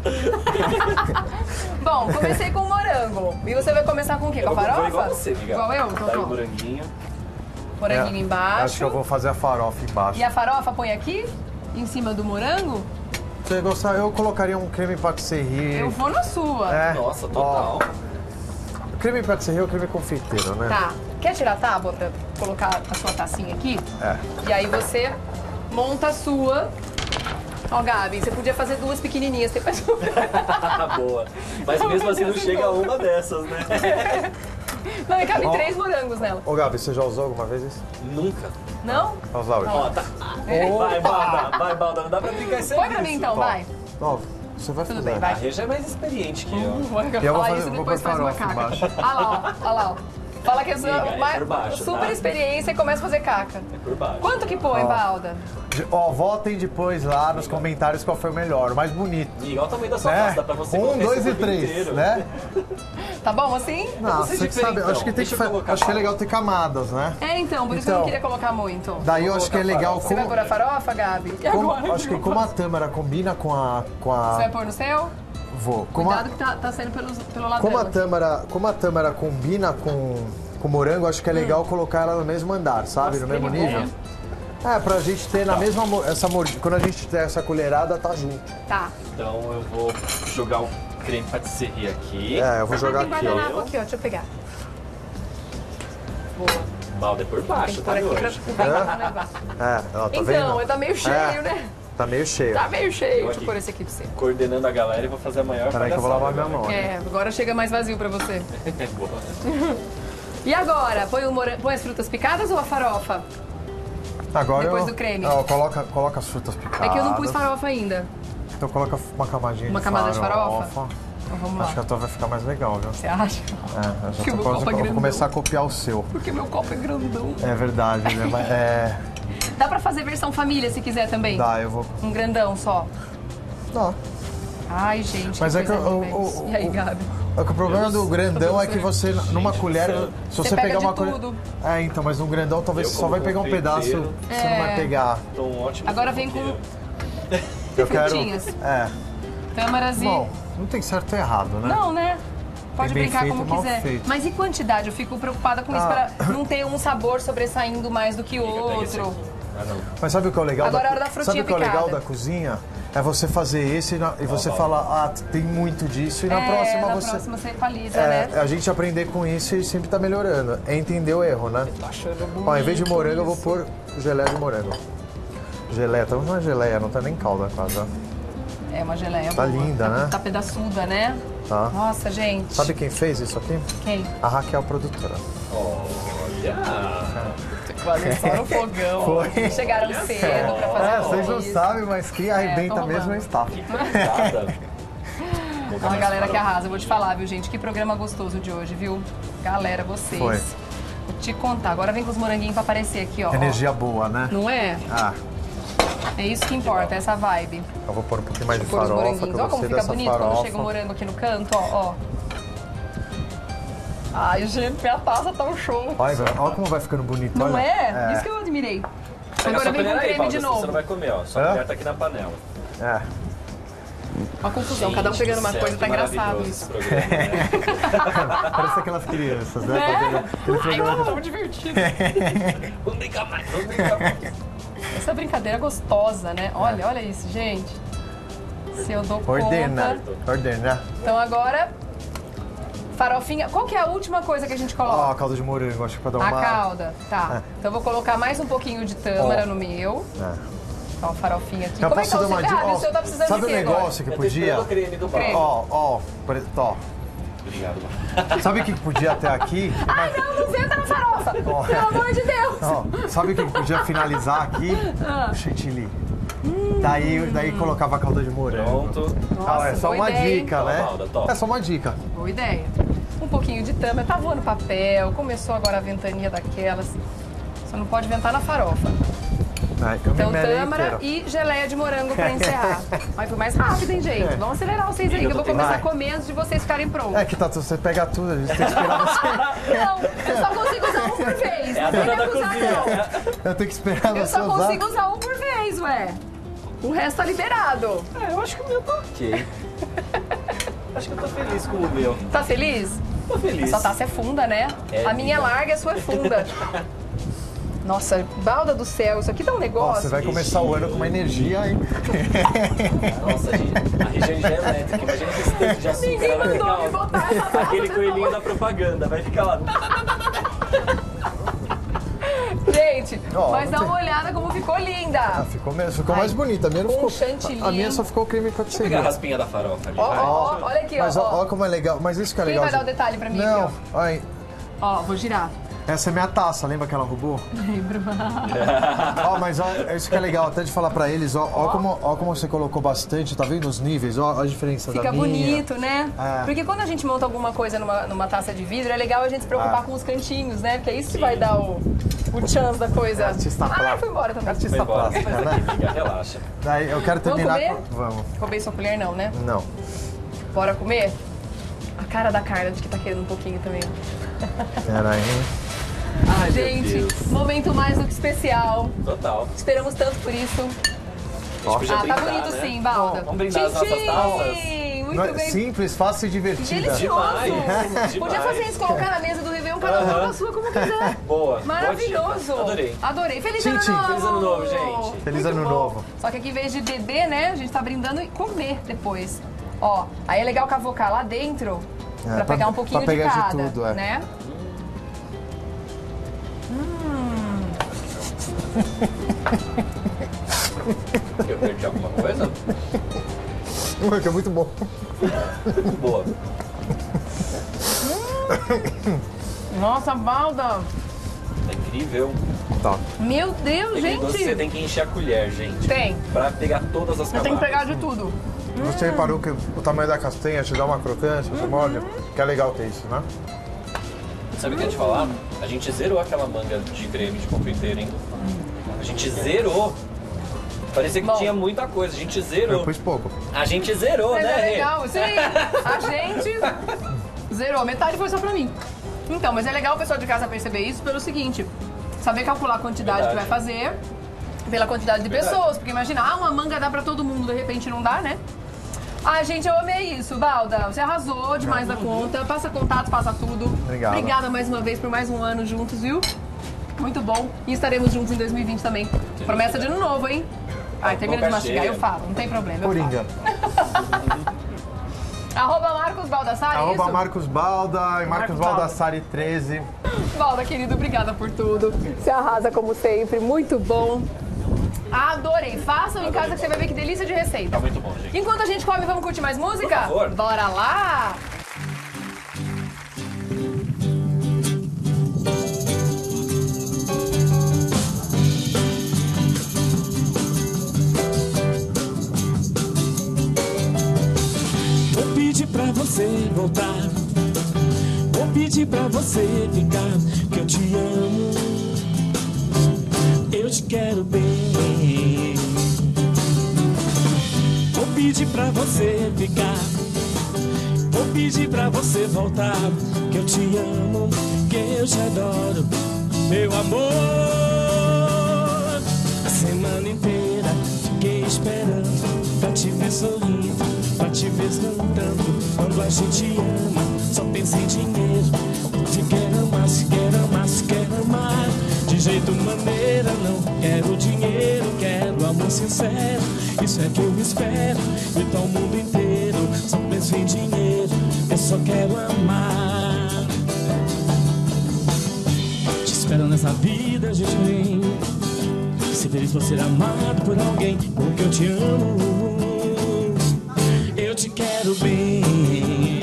Bom, comecei com o morango. E você vai começar com o quê? Com a Eu vou- vou farofa? igual você, Miguel. Igual eu? Então, Tá aí o toma. moranguinho. Moranguinho É, embaixo. Acho que eu vou fazer a farofa embaixo. E a farofa põe aqui? Em cima do morango? Você gostar, eu colocaria um creme patisserie. Eu vou na sua. É. Nossa, total. Ó, creme patisserie ou creme confeiteiro, né? Tá. Quer tirar a tábua pra colocar a sua tacinha aqui? É. E aí você monta a sua. Ó, Gabi, você podia fazer duas pequenininhas. Você faz uma. Boa. Mas mesmo assim não chega a uma dessas, né? Não, e cabe Ó. três morangos nela. Ô, Gabi, você já usou alguma vez isso? Nunca. Não? Vamos lá, hoje. Ó, tá. Vai, Balda, vai, Balda, não dá pra brincar isso. Põe pra mim então, vai. Ó, você vai Tudo fazer. bem, vai. A Rê já é mais experiente que eu. Vou Eu vou falar fazer- isso vou depois pôr faz uma farofa caca. embaixo. Olha lá, ó. Olha lá, ó. Fala que é sua Amiga, é mais- por baixo, super tá? experiência e começa a fazer caca. É por baixo. Quanto que põe, Ó. Balda? Ó, votem depois lá nos comentários qual foi o melhor, o mais bonito. Igual o tamanho da sua Né? taça, dá pra você Um, colocar dois esse e corpo três, inteiro. né? Tá bom assim? Não, você você que diferentão. sabe, acho que tem que Deixa eu fa- colocar acho que é a legal ter camadas, né? É, então, por isso que eu Então, não queria colocar muito. Daí eu acho que é legal Você vai como, pôr a farofa, Gabi? E como- agora? acho que como a tâmara combina com a com a Você vai pôr no seu? vou. Como a, Cuidado que tá, tá saindo pelo, pelo lado como a dela. tâmara, como a tâmara combina com com o morango, acho que é legal colocar ela no mesmo andar, sabe? Hum. Nossa, no mesmo creme nível. bom. É, pra gente ter na mesma mo- essa mordida, quando a gente der essa colherada, tá junto. Tá. Então eu vou jogar o creme patisserie aqui. É, eu vou jogar Tem aqui, guardanapo ó. aqui, ó. Deixa eu pegar. Boa. Balda é por Tem baixo, que tá pôr aqui pra hoje. pra levar. É, ó, tá Então, vendo? tá meio cheio, É, né? Tá meio cheio. Tá meio cheio. Eu Deixa aqui. eu pôr esse aqui pra você. Coordenando a galera e vou fazer a maior Peraí que eu vou lavar palhaçada minha mão. É, agora chega mais vazio pra você. agora. Boa. E agora? Põe, o morango, põe as frutas picadas ou a farofa? Agora Depois eu, do creme. Ó, coloca, coloca as frutas picadas. É que eu não pus farofa ainda. Então coloca uma camadinha Uma de camada de farofa. farofa? Então vamos Acho que lá. a tua vai ficar mais legal, viu? Você acha? É, eu já Que tô o meu quase, copo é vou grandão. começar a copiar o seu. Porque meu copo é grandão. É verdade, né? Mas, é, Dá pra fazer versão família se quiser também? dá, eu vou... Um grandão só. Dá. Ai, gente, Mas que é que coisa o- linda o- isso. o- E aí, Gabi? É que o problema do grandão é que você, numa colher, se você, Você pega pegar de uma colher... tudo. É, então, mas no grandão talvez Eu você só vai como pegar um pedaço, confeiteiro. você não vai É. pegar. Tô um ótimo Agora vem com Eu quero... frutinhas. É. tâmaras e... Bom, não tem certo e errado, né? Não, né? Pode bem brincar feito como e mal quiser. feito. Mas e quantidade? Eu fico preocupada com isso Ah. pra não ter um sabor sobressaindo mais do que o outro. Ah, não. Mas sabe o que é o legal Agora da, é hora da frutinha sabe o que é o legal picada. da cozinha? É você fazer esse e, na- e você falar, ah, tem muito disso, e na é, próxima na você. próxima você equaliza, É, né? a gente aprender com isso e sempre tá melhorando. É entender o erro, né? Tô achando bonito Ó, em vez de morango, eu vou isso. pôr geleia de morango. Geleia, tá uma geleia, não tá nem calda quase, ó. É uma geleia Tá boa. linda, tá, né? Tá pedaçuda, né? Tá. Nossa, gente. Sabe quem fez isso aqui? Quem? A Raquel, produtora. Olha! Quase só no fogão. Foi. Chegaram cedo pra fazer É, vocês não isso. sabem, mas quem arrebenta tô mesmo é o roubando. staff. É uma galera que arrasa. Eu vou te falar, viu, gente? Que programa gostoso de hoje, viu? Galera, vocês. Foi. Vou te contar. Agora vem com os moranguinhos pra aparecer aqui, ó. Energia boa, né? Não é? Ah, É isso que importa, essa vibe. eu vou pôr um pouquinho mais de Pôr os farofa, que moranguinhos. eu Olha como gostei fica dessa bonito farofa. quando chega o morango aqui no canto, ó, ó. Ai, gente, minha taça tá um show. Olha, olha como vai ficando bonito, Não olha. é? Isso que eu admirei. Pega Agora sua vem com colher aí, creme Balda, de senão novo. Você não vai comer, ó. Sua É? colher tá aqui na panela. É. Uma confusão, cada um Gente pegando do uma céu, coisa, tá que engraçado maravilhoso isso. esse programa, né? Parece aquelas crianças, né? É? Fazendo aquele Ai, programa não, que- tão divertido. Vamos brincar mais, vamos brincar mais. Essa brincadeira é gostosa, né? Olha, olha isso, gente. Se eu dou Ordena, conta. ordena. Então agora, farofinha. Qual que é a última coisa que a gente Ó, coloca? a calda de morango, acho que pra dar A uma... calda, tá. É. Então eu vou colocar mais um pouquinho de tâmara Ó. no meu. É. Ó, farofinha aqui. Eu Como é posso que dar tá o uma seu? dica? Ah, Ó, o seu tá precisando sabe de o quê negócio agora? que podia? o creme do Creme. Ó, ó, por exemplo, ó. Obrigado. Sabe o que podia ter aqui? Ai, não, não senta na farofa! Ó. Pelo amor de Deus! Ó, sabe o que podia finalizar aqui? Ah. O chantilly. Daí, daí colocava a calda de morango. Pronto. Ah, é só boa uma ideia, hein? dica, né? Toma, Alda, toma. É só uma dica. Boa ideia. Um pouquinho de tâmara. Tá voando papel. Começou agora a ventania daquelas. Só não pode ventar na farofa. Ai, eu me Então, melei tâmara inteiro. e geleia de morango pra encerrar. Mas foi mais rápido, hein, gente? É. Vamos acelerar vocês aí, que eu vou começar a comer antes de vocês ficarem prontos. É que tá, você pega tudo, a gente tem que esperar você. Não, eu só consigo usar um por vez. É a Não vem me dona da acusar, cozinha. não. Eu tenho que esperar Eu você só usar. consigo usar um por vez, ué. O resto tá liberado. É, eu acho que o meu tá ok. Acho que eu tô feliz com o meu. Tá feliz? Tô feliz. A sua taça é funda, né? É, a minha é amiga. larga e a sua é funda. Nossa, balda do céu, isso aqui tá um Ó, negócio. você vai começar o ano com uma energia, hein? Nossa, gente, a região já é elétrica. Imagina esse tanto de açúcar. Ninguém ela vai mandou ficar, me ó, botar essa balda aquele de coelhinho novo. da propaganda. Vai ficar lá. Gente, Ó, mas não dá tem- uma olhada como ficou linda. Ah, ficou, mesmo, ficou Ai, mais bonita. A minha não com ficou. chantilly. A minha só ficou creme com Deixa eu pegar a raspinha da farofa ali. Ó, vai. ó, ó, olha aqui, Mas ó. ó, ó. ó como é legal. Mas isso que é Quem legal. vai dar o detalhe pra mim Não, aqui, ai, Ó, vou girar. essa é minha taça, lembra que ela roubou? Lembro. Ó, mas ó, é isso que é legal, até de falar pra eles, ó, ó, como, ó como você colocou bastante, tá vendo os níveis, ó a diferença Fica da minha. bonito, né? É. Porque quando a gente monta alguma coisa numa, numa taça de vidro, é legal a gente se preocupar Ah. com os cantinhos, né? Porque é isso que vai dar o, o chance da coisa. É artista ah, plástico. foi embora também. Artista plástica, né? Amiga, relaxa. Daí eu quero Vamos terminar comer? com... Vamos. Roubei sua colher não, né? Não. Bora comer? A cara da Carla de que tá querendo um pouquinho também. Pera aí. Ai, meu Gente, Deus. momento mais do que especial. Total. Esperamos tanto por isso. A gente podia Ah, tá brindar, bonito né? sim, Balda. Vamos brindar as nossas Tchim, taças? tchim, muito Não é bem. simples, fácil e divertida. Delicioso. Demais, Podia demais. fazer isso, colocar na mesa do Réveillon, cada um Aham. coloca a sua como quiser. Boa. Maravilhoso. Boa dica. Adorei. Adorei. Feliz Tchim, ano tchim. novo. Feliz ano novo, gente. Feliz Muito ano bom. novo. Só que aqui, em vez de beber, né, a gente tá brindando e comer depois. Ó, aí é legal cavocar lá dentro É, pra pra- pegar um pouquinho pra pegar de de cada, tudo, é. né? Hum. Eu perdi alguma coisa? Ué, que é muito bom. Boa. Nossa, Balda. É incrível. Tá. Meu Deus, É que gente. Você tem que encher a colher, gente. Tem. Pra pegar todas as Eu camadas. tenho que pegar de tudo. Você reparou que o tamanho da castanha te dá uma crocância, você morde? Que é legal ter isso, né? Sabe o que eu ia te falar? A gente zerou aquela manga de creme de confeiteiro, hein? A gente zerou. Parecia que Bom. tinha muita coisa. A gente zerou. Eu pus pouco. A gente zerou, Mas né, é Rê? legal, isso aí. A gente zerou. Metade foi só pra mim. Então, mas é legal o pessoal de casa perceber isso pelo seguinte: saber calcular a quantidade Verdade. que vai fazer pela quantidade de Verdade. pessoas. Porque imagina, ah, uma manga dá pra todo mundo, de repente não dá, né? Ai, gente, eu amei isso, Balda. Você arrasou demais da conta. Passa contato, passa tudo. Obrigado. Obrigada mais uma vez por mais um ano juntos, viu? Muito bom. E estaremos juntos em dois mil e vinte também. Promessa de ano novo, hein? Ai, termina de Boca mastigar, cheia. eu falo, não tem problema. eu Coringa. Arroba Marcos Baldassari, Arroba isso? Marcos Balda e Marcos Marcos Baldassari treze. Balda, querido, obrigada por tudo. Você arrasa como sempre, muito bom. Adorei. Façam em casa que você vai ver que delícia de receita. Tá muito bom, gente. Enquanto a gente come, vamos curtir mais música? Por favor. Bora lá! Vou pedir pra você voltar. Vou pedir pra você ficar. Que eu te amo. Eu te quero bem. Vou pedir pra você ficar. Vou pedir pra você voltar. Que eu te amo. Que eu te adoro. Meu amor. A semana inteira fiquei esperando pra te ver sorrindo, pra te ver cantando. Quando a gente ama, só pensa em dinheiro. Se quer amar, se quer amar, se quer amar. De jeito maneira, não quero dinheiro, quero amor sincero. Isso é que eu espero. Então o mundo inteiro só penso em dinheiro. Eu só quero amar. Te espero nessa vida, gente vem. Ser feliz por ser amado por alguém, porque eu te amo. Eu te quero bem.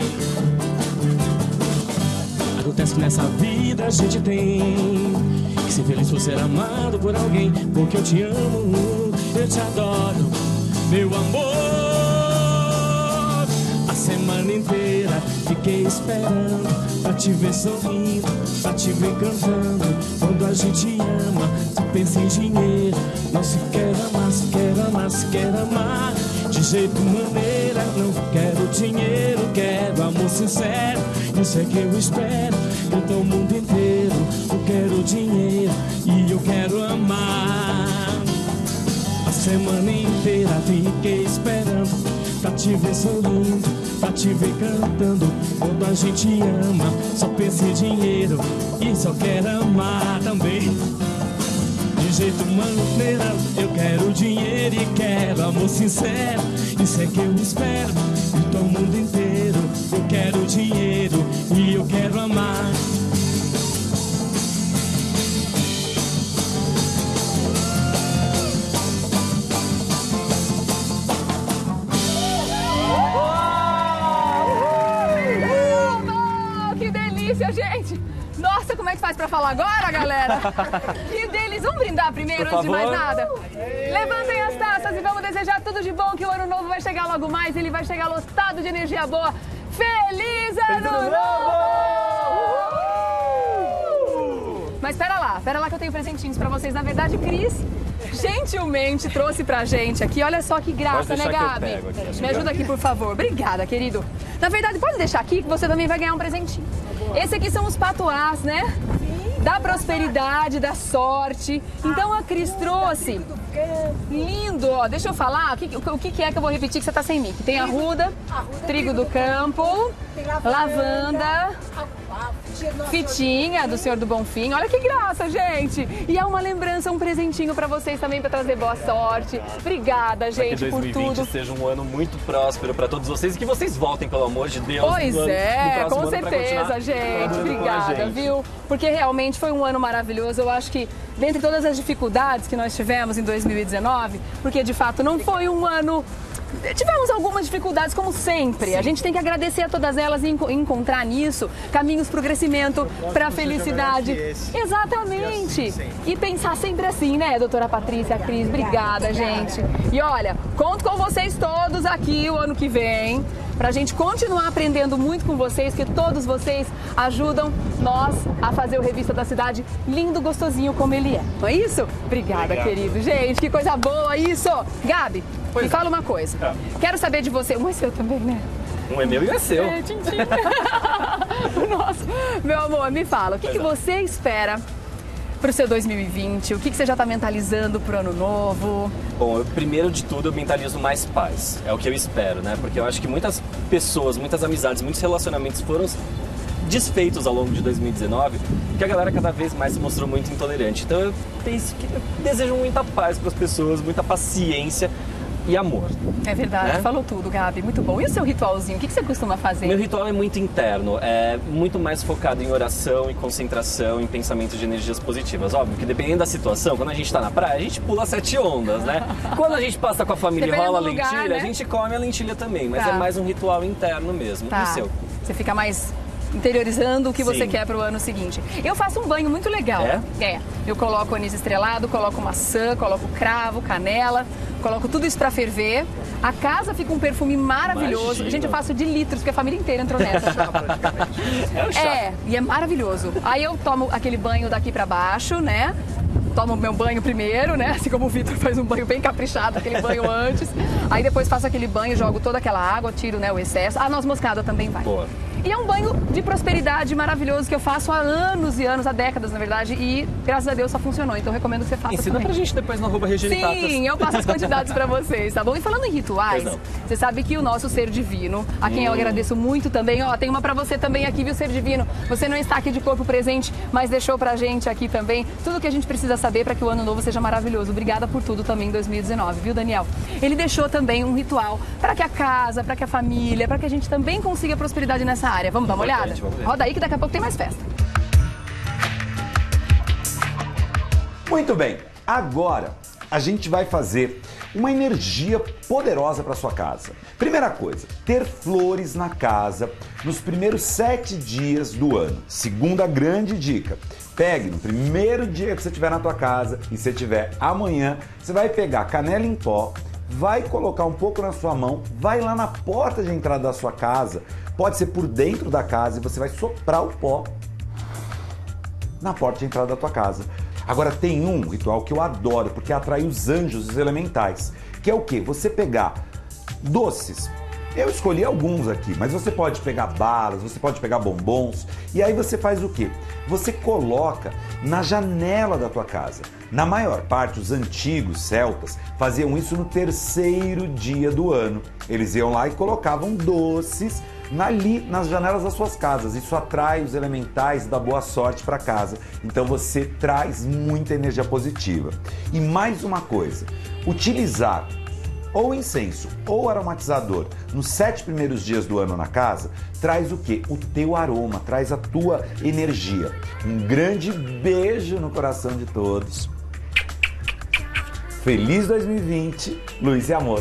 Acontece que nessa vida a gente tem que ser feliz por ser amado por alguém, porque eu te amo. Eu te adoro, meu amor. A semana inteira fiquei esperando pra te ver sorrindo, pra te ver cantando. Quando a gente ama, só pensa em dinheiro. Não se quer amar, se quer amar, se quer amar de jeito maneira. Não quero dinheiro, quero amor sincero. Isso é que eu espero, eu tô o mundo inteiro. Eu quero dinheiro e eu quero amar. A semana inteira fiquei esperando pra te ver sorrindo, pra te ver cantando. Quando a gente ama, só pensa em dinheiro e só quer amar também. De jeito maneira, eu quero dinheiro e quero amor sincero. Isso é que eu espero, então o mundo inteiro. Eu quero dinheiro e eu quero amar. Gente, nossa, como é que faz pra falar agora, galera? Que deles, vamos brindar primeiro, Por antes de mais favor. nada? Levantem as taças e vamos desejar tudo de bom, que o ano novo vai chegar logo mais, ele vai chegar lotado de energia boa. Feliz Ano Novo! Mas espera lá, espera lá que eu tenho presentinhos pra vocês. Na verdade, Cris gentilmente trouxe pra gente aqui. Olha só que graça, Pode né, deixar que eu Gabi? pego aqui. Me ajuda aqui, por favor. Obrigada, querido. Na verdade, pode deixar aqui que você também vai ganhar um presentinho. Esse aqui são os patuás, né? Da prosperidade, da sorte. Então a Cris trouxe. Lindo, ó. Deixa eu falar. O que, o que é que eu vou repetir que você tá sem mic? Tem arruda, trigo do campo, lavanda, fitinha do Senhor do Bonfim. Olha que graça, gente. E é uma lembrança, um presentinho pra vocês também, pra trazer boa sorte. Obrigada, gente, que por dois mil e vinte tudo. seja um ano muito próspero pra todos vocês e que vocês voltem, pelo amor de Deus. Pois no ano- é, no próximo com ano pra certeza, continuar gente. colaborando com a Obrigada, gente. viu? Porque realmente foi um ano maravilhoso. Eu acho que, dentre todas as dificuldades que nós tivemos em dois mil e dezenove, porque de fato não foi um ano. Tivemos algumas dificuldades, como sempre. Sim. A gente tem que agradecer a todas elas e enco- encontrar nisso caminhos para o crescimento, para a felicidade. Exatamente. E pensar sempre assim, né, doutora Patrícia, Cris? Obrigada, gente. E olha, conto com vocês todos aqui o ano que vem, pra gente continuar aprendendo muito com vocês, porque todos vocês ajudam nós a fazer o Revista da Cidade lindo, gostosinho como ele é. Não é isso? Obrigada, Obrigado. querido. Gente, que coisa boa isso! Gabi, me fala uma coisa. Tá. Quero saber de você. Um é seu também, né? Um é meu e um é seu. É, tchim, tchim. Nossa, meu amor, me fala, o que, que você espera pro seu dois mil e vinte? O que, que você já tá mentalizando pro ano novo? Bom, eu, primeiro de tudo eu mentalizo mais paz, é o que eu espero, né? Porque eu acho que muitas pessoas, muitas amizades, muitos relacionamentos foram desfeitos ao longo de dois mil e dezenove, porque a galera cada vez mais se mostrou muito intolerante. Então eu penso que eu desejo muita paz para as pessoas, muita paciência e amor. É verdade, Né? falou tudo, Gabi, muito bom. E o seu ritualzinho, o que, que você costuma fazer? Meu ritual é muito interno, é muito mais focado em oração e concentração, em pensamento de energias positivas. Óbvio que dependendo da situação, quando a gente tá na praia, a gente pula sete ondas, né? Quando a gente passa com a família e Dependendo rola a do lugar, lentilha, né? a gente come a lentilha também, mas Tá. é mais um ritual interno mesmo. Tá. E o seu? Você fica mais interiorizando o que você Sim. quer pro ano seguinte. Eu faço um banho muito legal. É? É. Eu coloco anis estrelado, coloco maçã, coloco cravo, canela, coloco tudo isso pra ferver. A casa fica um perfume maravilhoso. Imagina. Gente, eu faço de litros, porque a família inteira entrou nessa. É o chá. É, e é maravilhoso. Aí eu tomo aquele banho daqui pra baixo, né? Tomo meu banho primeiro, né? Assim como o Vitor faz um banho bem caprichado, aquele banho antes. Aí depois faço aquele banho, jogo toda aquela água, tiro, né, o excesso. A noz moscada também vai. Boa. E é um banho de prosperidade maravilhoso que eu faço há anos e anos, há décadas, na verdade, e graças a Deus só funcionou. Então eu recomendo que você faça Ensina também. pra gente depois no arroba Regiane Tatas. Sim, eu passo as quantidades pra vocês, tá bom? E falando em rituais, Pois não. você sabe que o nosso Ser Divino, a quem eu Hum. agradeço muito também, ó, tem uma pra você também aqui, viu, Ser Divino? Você não está aqui de corpo presente, mas deixou pra gente aqui também tudo que a gente precisa saber pra que o ano novo seja maravilhoso. Obrigada por tudo também em dois mil e dezenove, viu, Daniel? Ele deixou também um ritual pra que a casa, pra que a família, pra que a gente também consiga prosperidade nessa área. Vamos dar uma Importante, olhada? vamos ver. Roda aí que daqui a pouco tem mais festa. Muito bem, agora a gente vai fazer uma energia poderosa para sua casa. Primeira coisa, ter flores na casa nos primeiros sete dias do ano. Segunda grande dica, pegue no primeiro dia que você estiver na tua casa e se tiver amanhã, você vai pegar canela em pó, vai colocar um pouco na sua mão, vai lá na porta de entrada da sua casa, pode ser por dentro da casa, e você vai soprar o pó na porta de entrada da tua casa. Agora tem um ritual que eu adoro, porque atrai os anjos, os elementais, que é o quê? Você pegar doces. Eu escolhi alguns aqui, mas você pode pegar balas, você pode pegar bombons, e aí você faz o quê? Você coloca na janela da tua casa. Na maior parte, os antigos celtas faziam isso no terceiro dia do ano. Eles iam lá e colocavam doces ali nas janelas das suas casas. Isso atrai os elementais da boa sorte para casa. Então você traz muita energia positiva. E mais uma coisa, utilizar ou incenso ou aromatizador nos sete primeiros dias do ano na casa, traz o quê? O teu aroma, traz a tua energia. Um grande beijo no coração de todos. Feliz dois mil e vinte, luz e amor.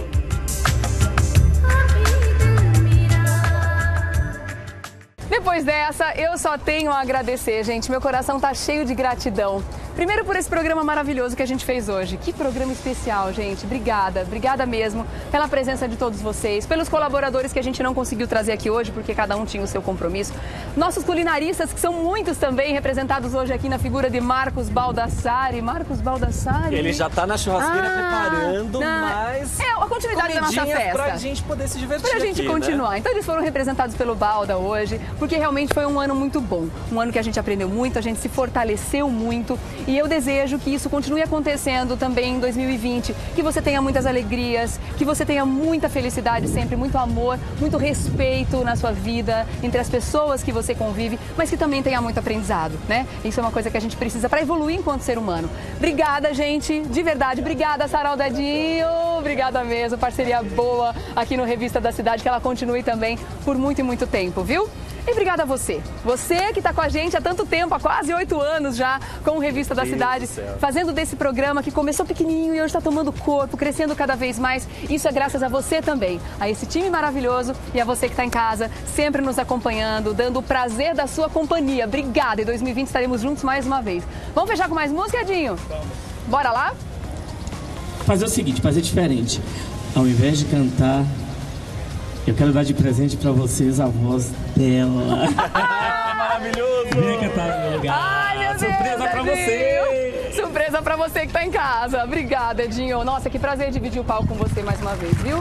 Depois dessa, eu só tenho a agradecer, gente. Meu coração tá cheio de gratidão. Primeiro por esse programa maravilhoso que a gente fez hoje. Que programa especial, gente. Obrigada, obrigada mesmo pela presença de todos vocês, pelos colaboradores que a gente não conseguiu trazer aqui hoje, porque cada um tinha o seu compromisso. Nossos culinaristas, que são muitos também, representados hoje aqui na figura de Marcos Baldassari. Marcos Baldassari. Ele já tá na churrasqueira ah, preparando, não. mas... É, a continuidade da nossa festa. Pra gente poder se divertir Pra gente aqui, continuar. Né? Então eles foram representados pelo Balda hoje, porque realmente foi um ano muito bom. Um ano que a gente aprendeu muito, a gente se fortaleceu muito. E eu desejo que isso continue acontecendo também em dois mil e vinte, que você tenha muitas alegrias, que você tenha muita felicidade sempre, muito amor, muito respeito na sua vida, entre as pessoas que você convive, mas que também tenha muito aprendizado, né? Isso é uma coisa que a gente precisa para evoluir enquanto ser humano. Obrigada, gente, de verdade. Obrigada, Sarau Dedinho. Obrigada mesmo, parceria boa aqui no Revista da Cidade, que ela continue também por muito e muito tempo, viu? E obrigada a você. Você que está com a gente há tanto tempo, há quase oito anos já, com o Revista da Cidade, fazendo desse programa que começou pequenininho e hoje está tomando corpo, crescendo cada vez mais. Isso é graças a você também, a esse time maravilhoso e a você que está em casa, sempre nos acompanhando, dando o prazer da sua companhia. Obrigada. Em dois mil e vinte estaremos juntos mais uma vez. Vamos fechar com mais música, Edinho? Vamos. Bora lá? Fazer o seguinte, fazer diferente. Ao invés de cantar, eu quero dar de presente pra vocês a voz dela. Maravilhoso! Vem cantar no meu lugar. Ai, meu Deus, surpresa pra você! Surpresa pra você que tá em casa. Obrigada, Edinho. Nossa, que prazer dividir o palco com você mais uma vez, viu?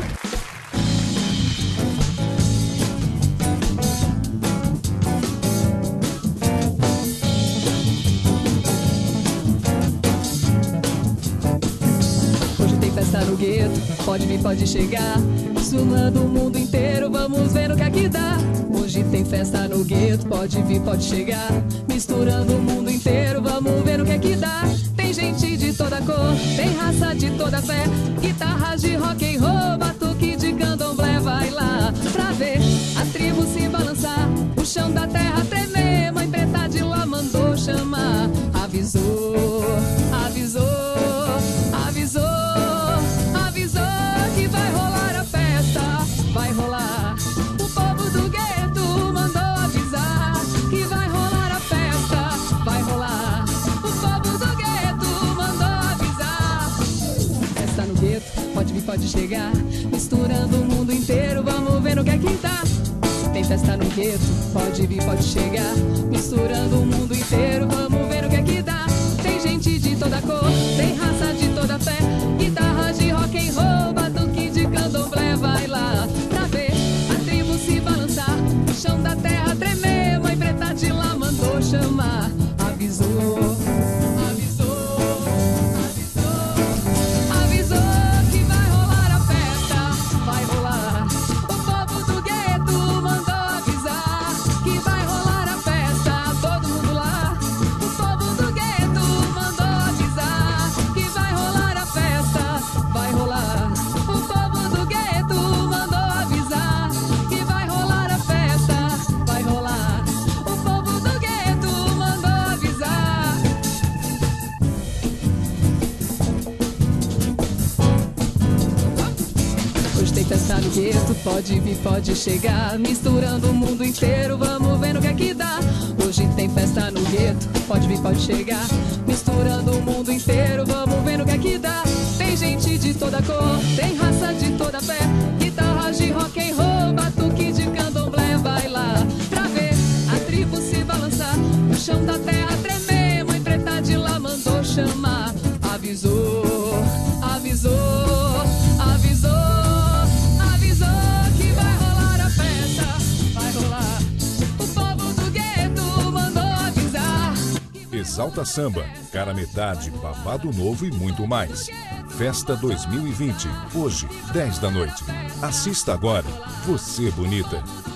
Festa no gueto, pode vir, pode chegar. Zoando o mundo inteiro, vamos ver o que aqui dá. Hoje tem festa no gueto, pode vir, pode chegar. Misturando o mundo inteiro, vamos ver o que aqui dá. Tem gente de toda cor, tem raça de toda fé. Guitarras de rock and roll, batuque de candomblé. Vai lá pra ver as tribos se balançar, o chão da terra tremer. Mãe preta de lá mandou chamar. Avisou, avisou, avisou. Que vai rolar a festa, vai rolar. O povo do gueto mandou avisar que vai rolar a festa, vai rolar. O povo do gueto mandou avisar. Festa no gueto, pode vir, pode chegar. Misturando o mundo inteiro, vamos ver no que é que tá. Tem festa no gueto, pode vir, pode chegar. Misturando o mundo inteiro, vamos ver o que é que dá. Tem gente de toda cor, tem raça de toda fé. Guitarras de rock and roll, batuque de candomblé. Vai lá pra ver a tribo se balançar, o chão da terra tremer. Mãe preta de lá mandou chamar. Avisou, avisou, avisou, avisou que vai rolar a festa, vai rolar. O povo do gueto mandou avisar que vai rolar a festa. Todo mundo lá. O povo do gueto mandou avisar que vai rolar a festa, vai rolar. O povo do gueto mandou avisar que vai rolar a festa, vai rolar. O povo do gueto mandou avisar. Hoje tem festa no gueto, pode vir, pode chegar. Misturando o mundo inteiro, vamos ver no que é que dá. Hoje tem festa no gueto, pode vir, pode chegar. Misturando o mundo inteiro, vamos ver no que é que dá. Tem Tem gente de toda cor, tem raça de toda fé, guitarras de rock and roll, batuque de candomblé. Vai lá pra ver a tribo se balançar, o chão da terra tremer. Mãe preta de lá mandou chamar, avisou, avisou, avisou, avisou que vai rolar a festa, vai rolar. O povo do gueto mandou avisar. Exalta Samba, cara metade, babado novo e muito mais. Festa dois mil e vinte, hoje, dez da noite. Assista agora, Você Bonita.